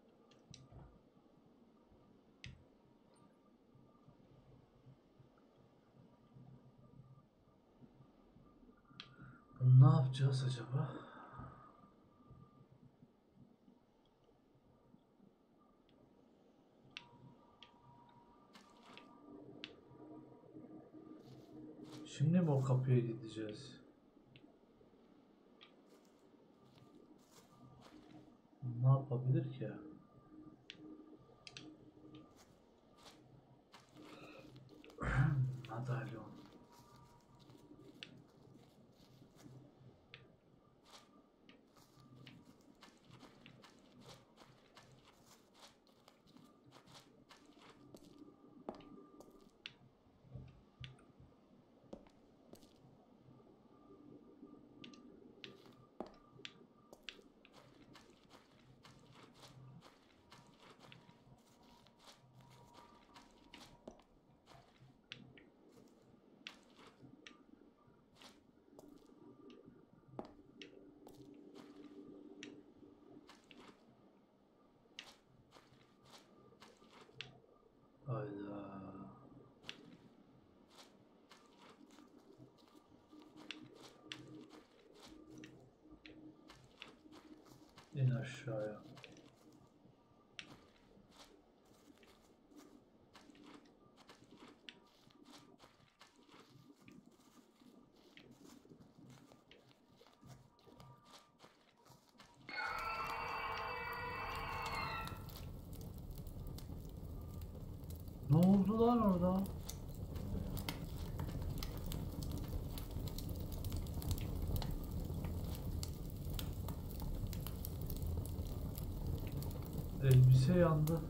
S1: Bunu ne yapacağız acaba? Şimdi mi o kapıya gideceğiz? Ne yapabilir ki? Madalyon. Hayda. İn aşağıya. Ne oldu lan orada? Elbise yandı.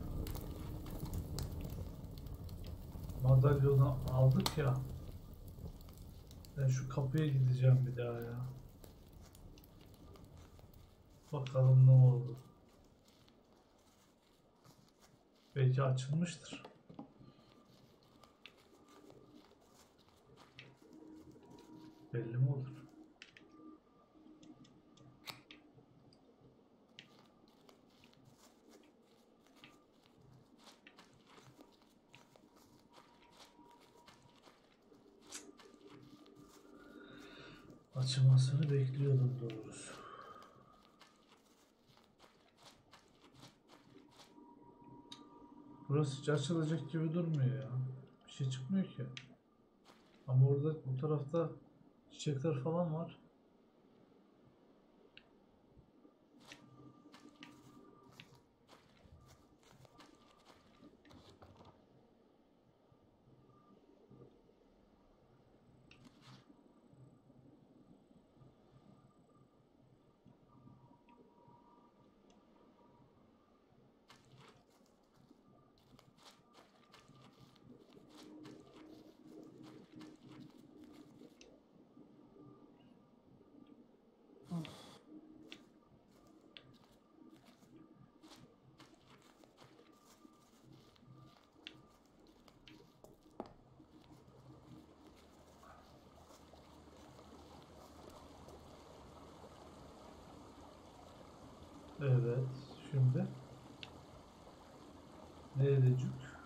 S1: Madalyonu aldık ya. Ben şu kapıya gideceğim bir daha ya. Bakalım ne oldu. Belki açılmıştır. Belli mi olur? Açılmasını bekliyordum doğrusu. Burası hiç açılacak gibi durmuyor ya. Bir şey çıkmıyor ki. Ama orada bu tarafta çiçekler falan var. Evet, şimdi ne edecek?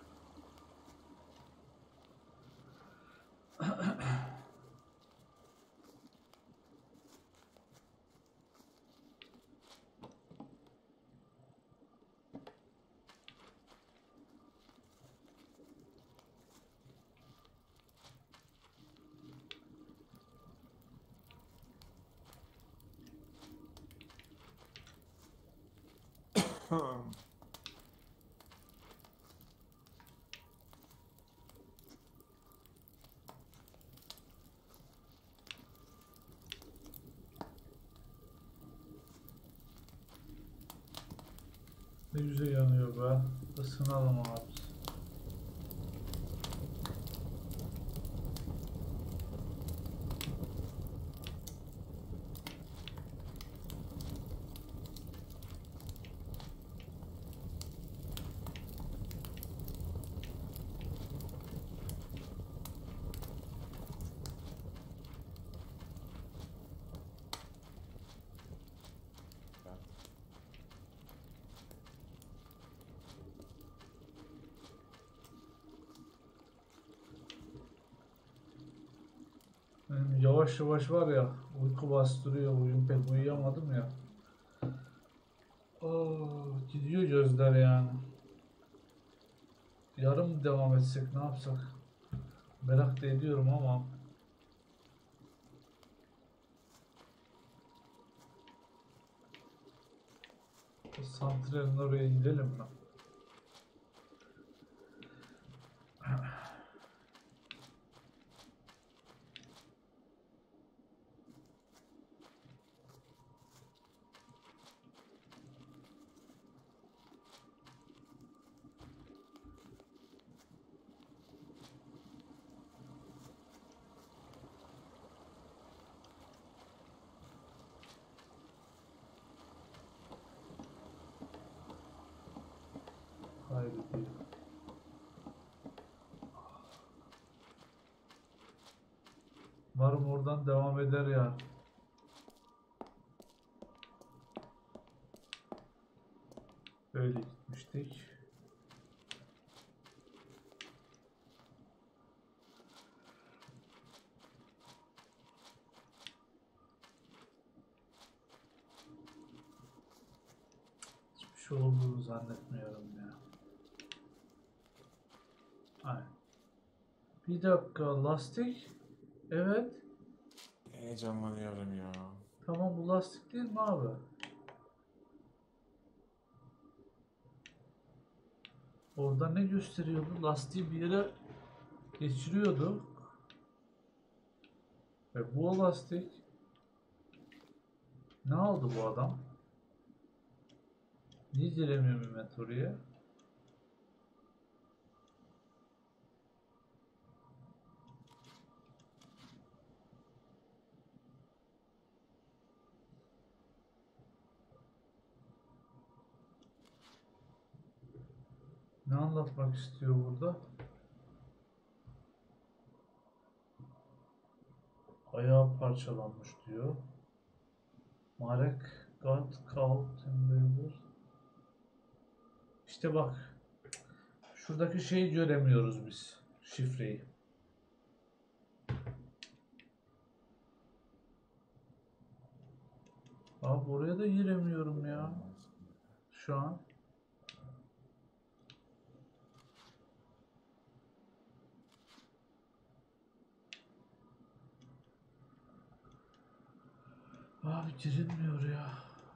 S1: Ne güzel yanıyor be. Isınalım abi. yavaş yavaş var ya, uyku bastırıyor. Uyum pek uyuyamadım ya. Oh, gidiyor gözler yani. Yarın mı devam etsek, ne yapsak? Merak da ediyorum ama. Santralin oraya gidelim mi? Haydi diyor. Umarım oradan devam eder ya. Böyle gitmiştik. Hiçbir şey olduğunu zannetmiyorum ya. Aynen. Bir dakika, lastik. Evet.
S6: Heyecanlanıyorum ya.
S1: Tamam, bu lastik değil mi abi? Orada ne gösteriyordu? Lastiği bir yere geçiriyordu. Ve bu o lastik. Ne oldu bu adam? Niye giremiyor inventory'e? Ne anlatmak istiyor burada? Ayağı parçalanmış diyor. Marek got caught in the... İşte bak. Şuradaki şeyi göremiyoruz biz. Şifreyi. Abi oraya da giremiyorum ya. Şu an. Abi girilmiyor ya.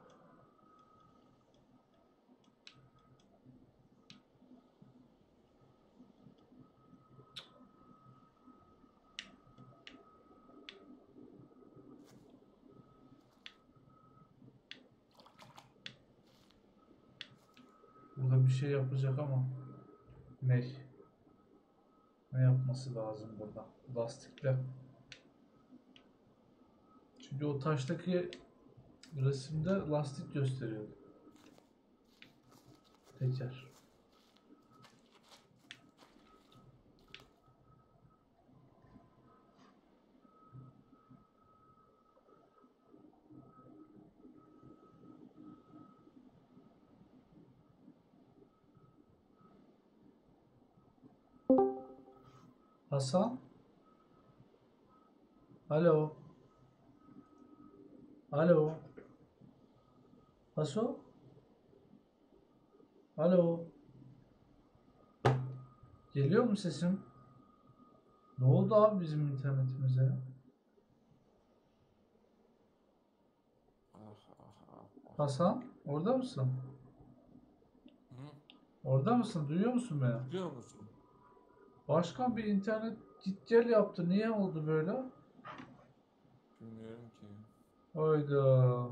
S1: Burada bir şey yapacak ama ne? Ne yapması lazım burada? Lastikle. Çünkü o taştaki resimde lastik gösteriyor. Teker. Hasan? Alo? Alo? Haso? Alo? Geliyor mu sesim? Ne oldu abi bizim internetimize?
S6: Ah, ah, ah, ah.
S1: Hasan, orada mısın?
S6: Hı?
S1: Orada mısın? Duyuyor musun beni?
S6: Biliyor musun?
S1: Başkan bir internet git gel yaptı. Niye oldu böyle?
S6: Bilmiyorum ki.
S1: Hayda.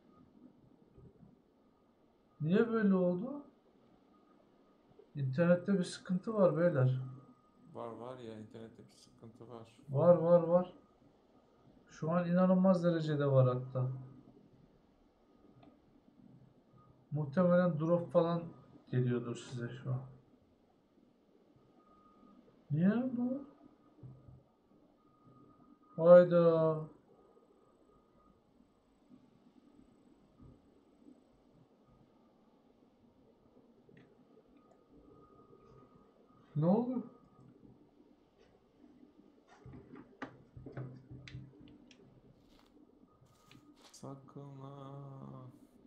S1: Niye böyle oldu? İnternette bir sıkıntı var beyler.
S6: Var var ya, internette bir sıkıntı var.
S1: Var var var. Şu an inanılmaz derecede var hatta. Muhtemelen drop falan geliyordur size şu an. Niye bu? Hayda. Ne oldu?
S6: Sakın ha.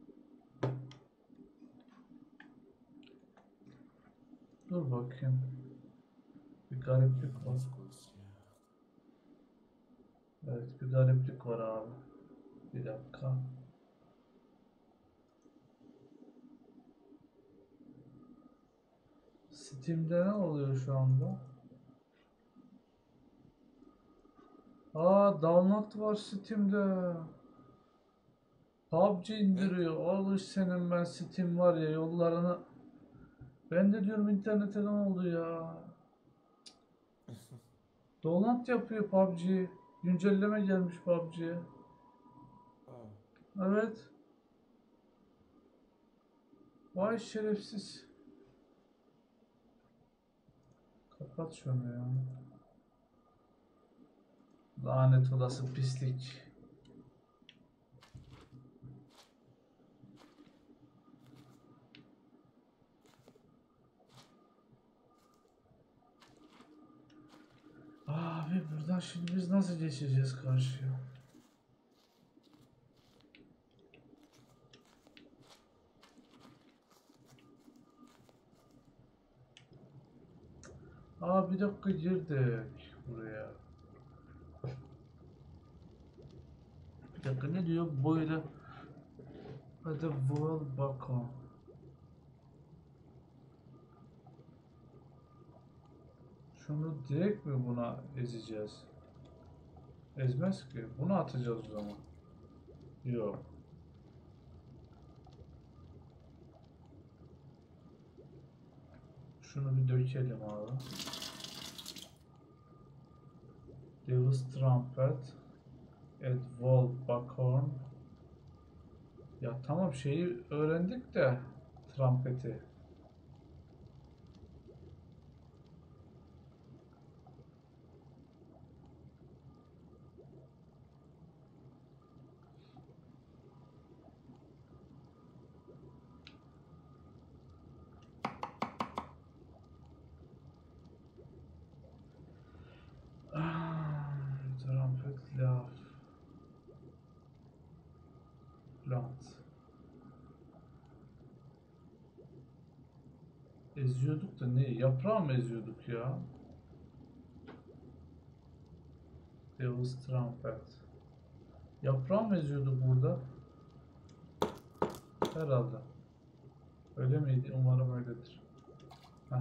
S1: Dur bakayım. Bir gariplik var.
S6: Moskos ya.
S1: Evet, bir gariplik var abi. Bir dakika. Steam'de ne oluyor şu anda? Aa, download var Steam'de. P U B G indiriyor. Oğlum senin ben Steam var ya yollarını. Ben de diyorum internete ne oldu ya? Download yapıyor P U B G. Güncelleme gelmiş P U B G'ye.
S6: Ha.
S1: Evet. Vay şerefsiz. Kapat şunu ya. Lanet olası pislik. Abi buradan şimdi biz nasıl geçeceğiz karşıya? Aa, bir dakika girdik buraya. Bir dakika ne diyor? Böyle. Hadi vur bakalım. Şunu direkt mi buna ezeceğiz? Ezmez ki. Bunu atacağız o zaman. Yok. Şunu bir dökelim abi. Devil's Trumpet. Ed Wall Buckhorn. Ya tamam şeyi öğrendik de trumpeti. Ah, trumpet laf. Plant. Eziyorduk da ne? Yaprağı mı eziyorduk ya? Devil's Trumpet. Yaprağı mı eziyorduk burada? Herhalde. Öyle miydi? Umarım öyledir. Heh.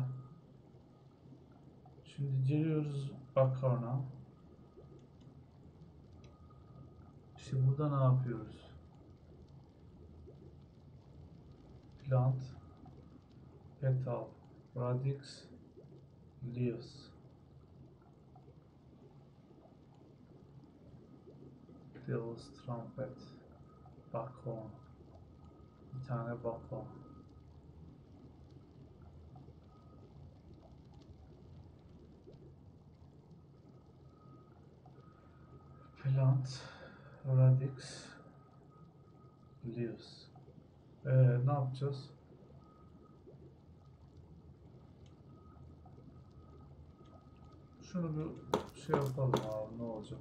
S1: Şimdi geliyoruz Buckhorn'a. İşte burada ne yapıyoruz? Plant, petal, radix, leaves. Devil's Trumpet, Buckhorn. Bir tane Buckhorn. Plant, radix, leaves. Ee, ne yapacağız? Şunu bir şey yapalım abi, ne olacak?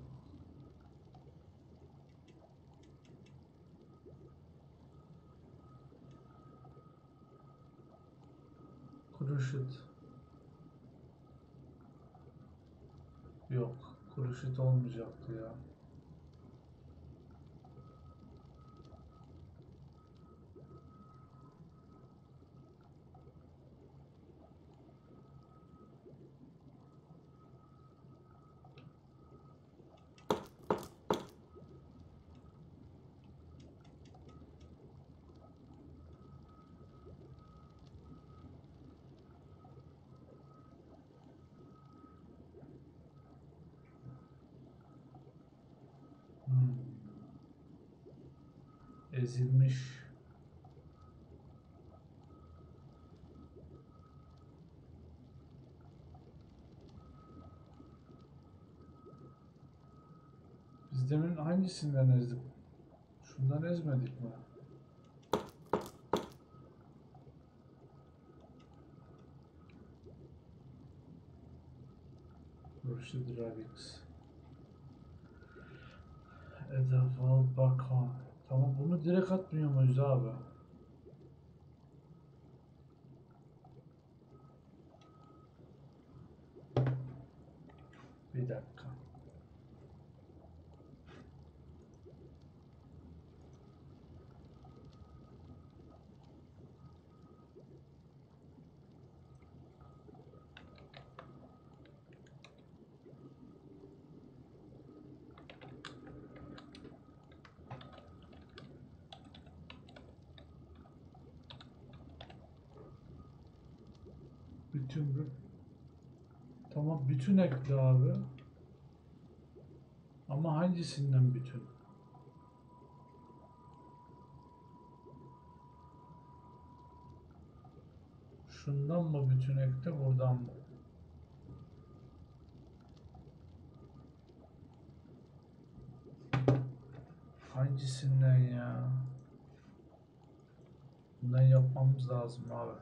S1: Kuruşut. Yok, kuruşut olmayacaktı ya. Hmm. Ezilmiş. Biz demin hangisinden ezdik? Şundan ezmedik mi? Kuruşut radix. Edaval Buckhorn. Tamam, bunu direkt atmıyor muyuz abi? Bir dakika. Bütün bu. Tamam, bütün ekle abi. Ama hangisinden bütün? Şundan mı bütün ekle, buradan mı? Hangisinden ya? Bundan yapmamız lazım abi.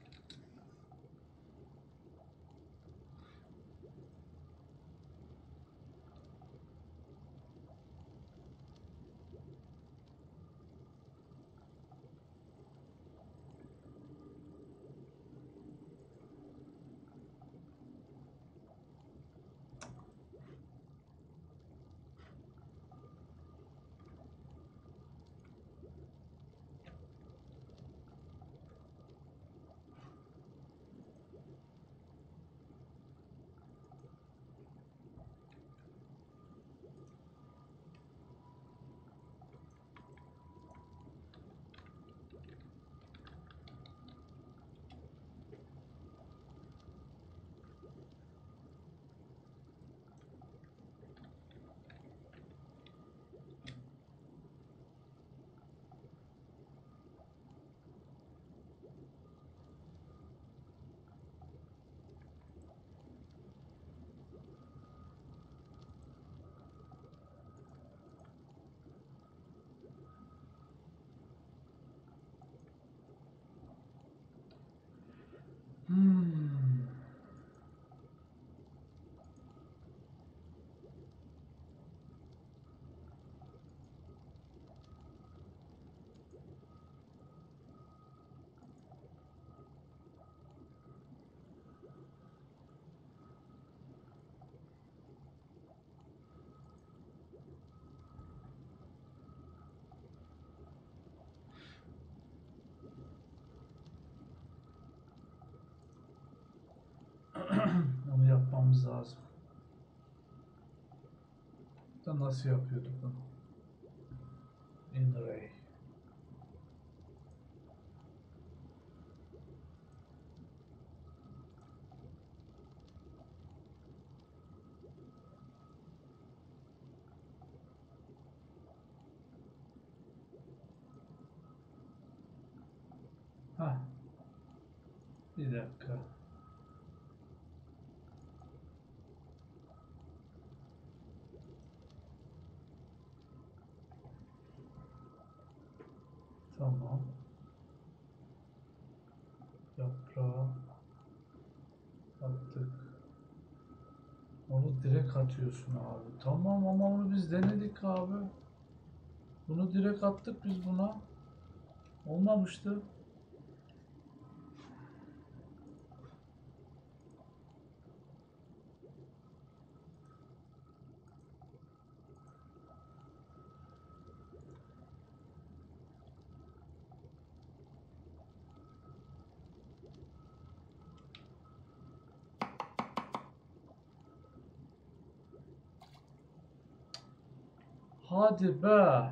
S1: Hmm. Onu yapmamız lazım. Da nasıl yapıyorduk bunu? In-ray. Ha. Bir dakika. Tamam. Yaprağı attık. Onu direkt atıyorsun abi. Tamam ama onu biz denedik abi. Bunu direkt attık biz buna. Olmamıştı. Hadi be.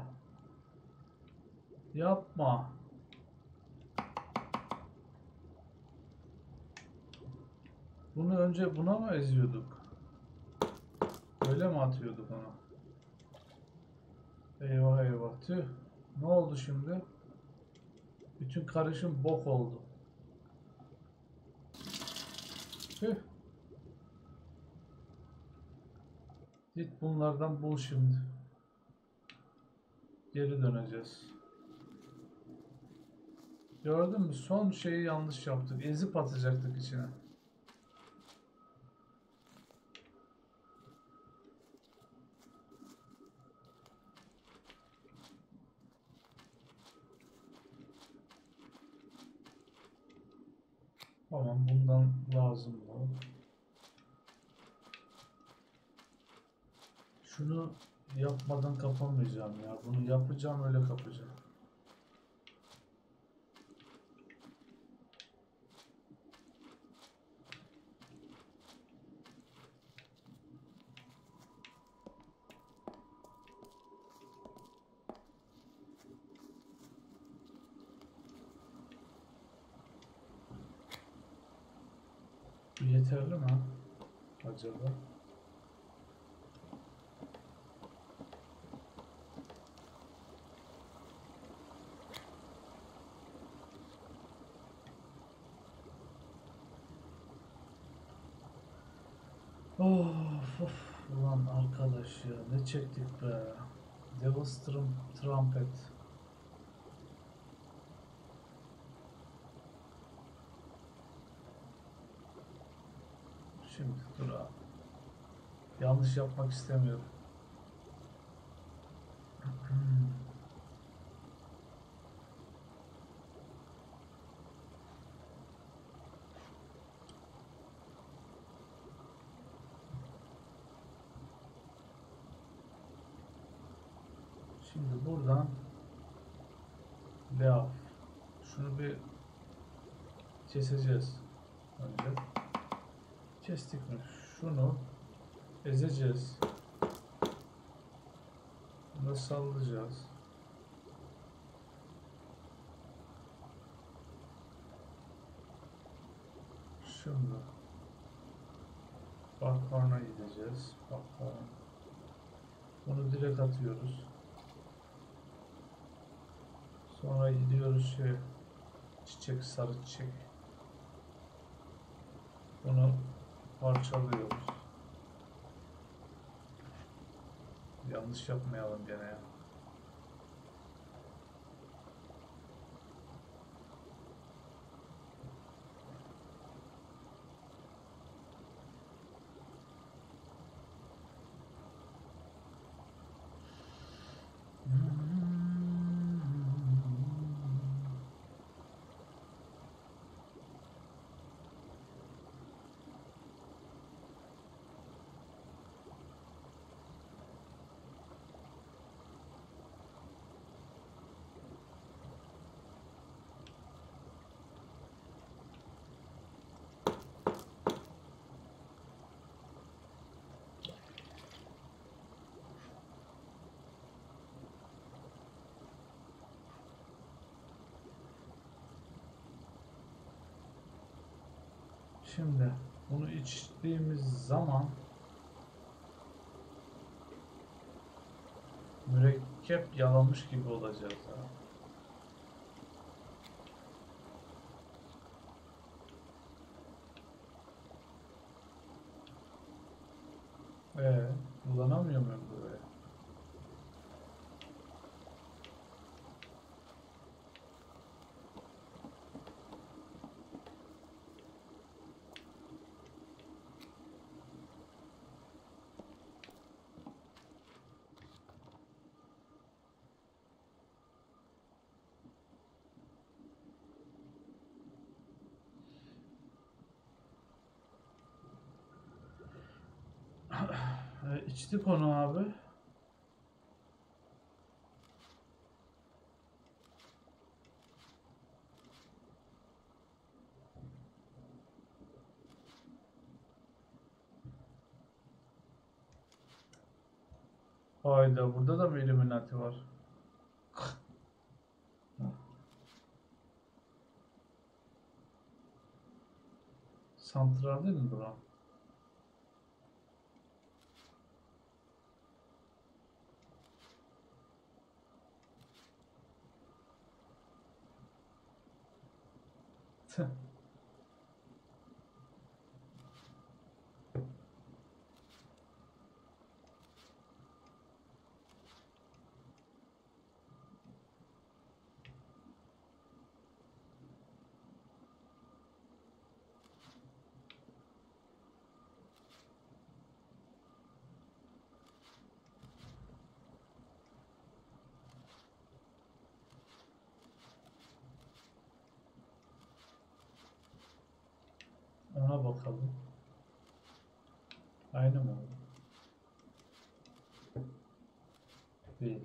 S1: Yapma. Bunu önce buna mı eziyorduk? Öyle mi atıyorduk onu? Eyvah eyvah, tüh. Ne oldu şimdi? Bütün karışım bok oldu. Tüh. Git bunlardan bul şimdi. Geri döneceğiz. Gördün mü? Son şeyi yanlış yaptık. Ezip atacaktık içine. Tamam, bundan lazım mı? Şunu yapmadan kapamayacağım ya. Bunu yapacağım, öyle kapacağım. Bu yeterli mi acaba? Of of, ulan arkadaş ya, ne çektik be. Devil's Trum- Trumpet. Şimdi dur abi. Yanlış yapmak istemiyorum. Şimdi buradan Leaf. Şunu bir keseceğiz önce. Kestik mi? Şunu ezeceğiz. Bunu da sallayacağız. Şimdi Buckhorn'a gideceğiz. Buckhorn. Bunu direkt atıyoruz. Sonra gidiyoruz şey çiçek, sarı çiçek. Bunu parçalıyoruz. Yanlış yapmayalım gene ya. Şimdi bunu içtiğimiz zaman mürekkep yalamış gibi olacağız. Ha. Ee, kullanamıyor muyum buraya? E, içtik onu abi. Hayda, burada da mı Illuminati var? Santral değil mi bura? bakalım. Aynı mı oldu? Değil.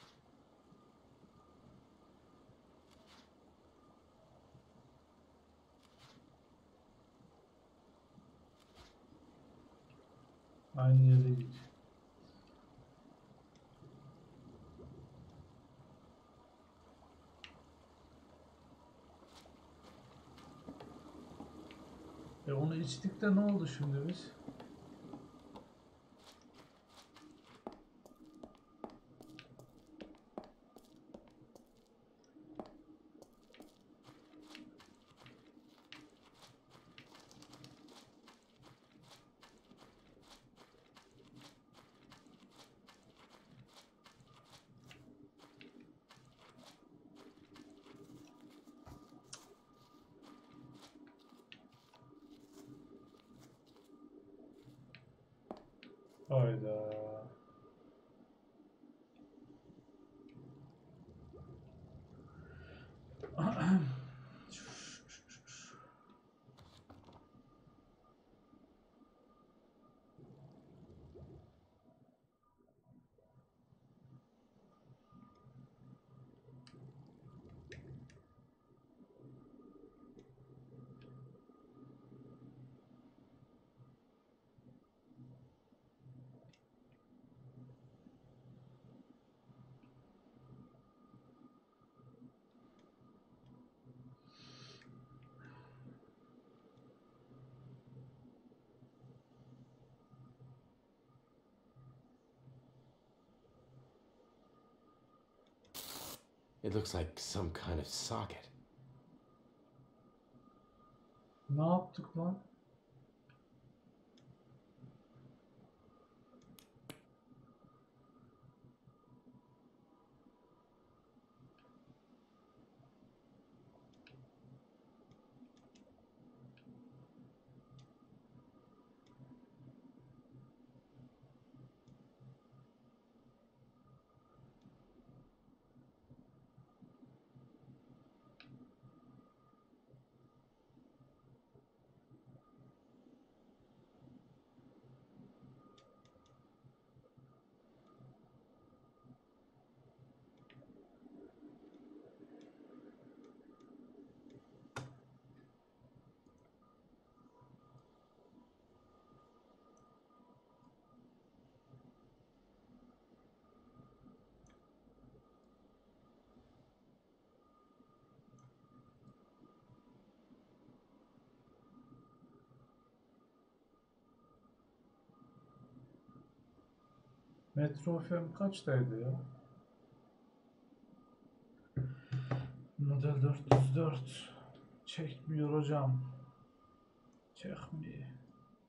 S1: Aynı yere git. E onu içtik de ne oldu şimdi biz? Hayda.
S3: It looks like some kind of socket.
S1: Ne yaptık lan? Metro F M kaçtaydı ya? Model dört yüz dört. Çekmiyor hocam. Çekmiyor.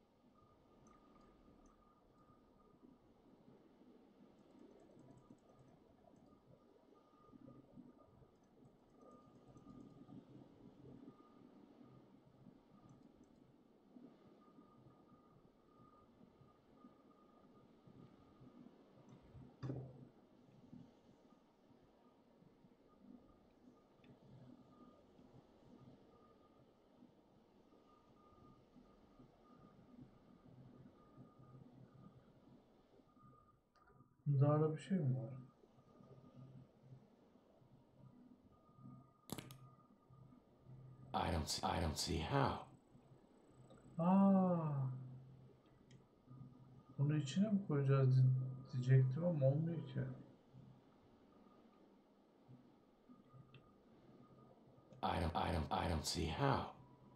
S1: Daha da bir şey mi var?
S3: I don't see, I don't see how.
S1: Aa. Bunu içine mi koyacağız di- diyecektim ama olmuyor ki.
S3: I don't I don't I don't see how.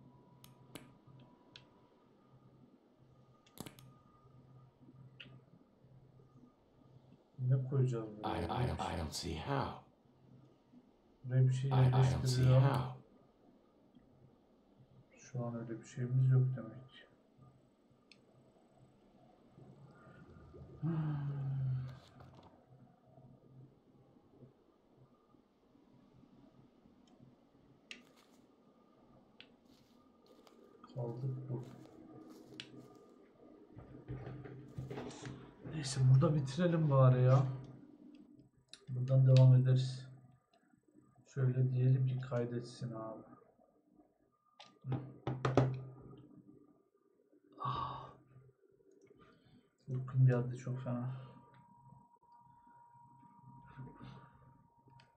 S1: Ne koyacağız
S3: I
S1: buraya?
S3: I don't I don't see how.
S1: Buraya bir şey
S3: I I don't see
S1: yerleştiriyor ama
S3: how.
S1: şu an öyle bir şeyimiz yok demek ki. Hmm. Kaldık burada. Neyse burada bitirelim bari ya. Buradan devam ederiz. Şöyle diyelim ki kaydetsin abi. Hı.
S7: Uykum geldi çok fena.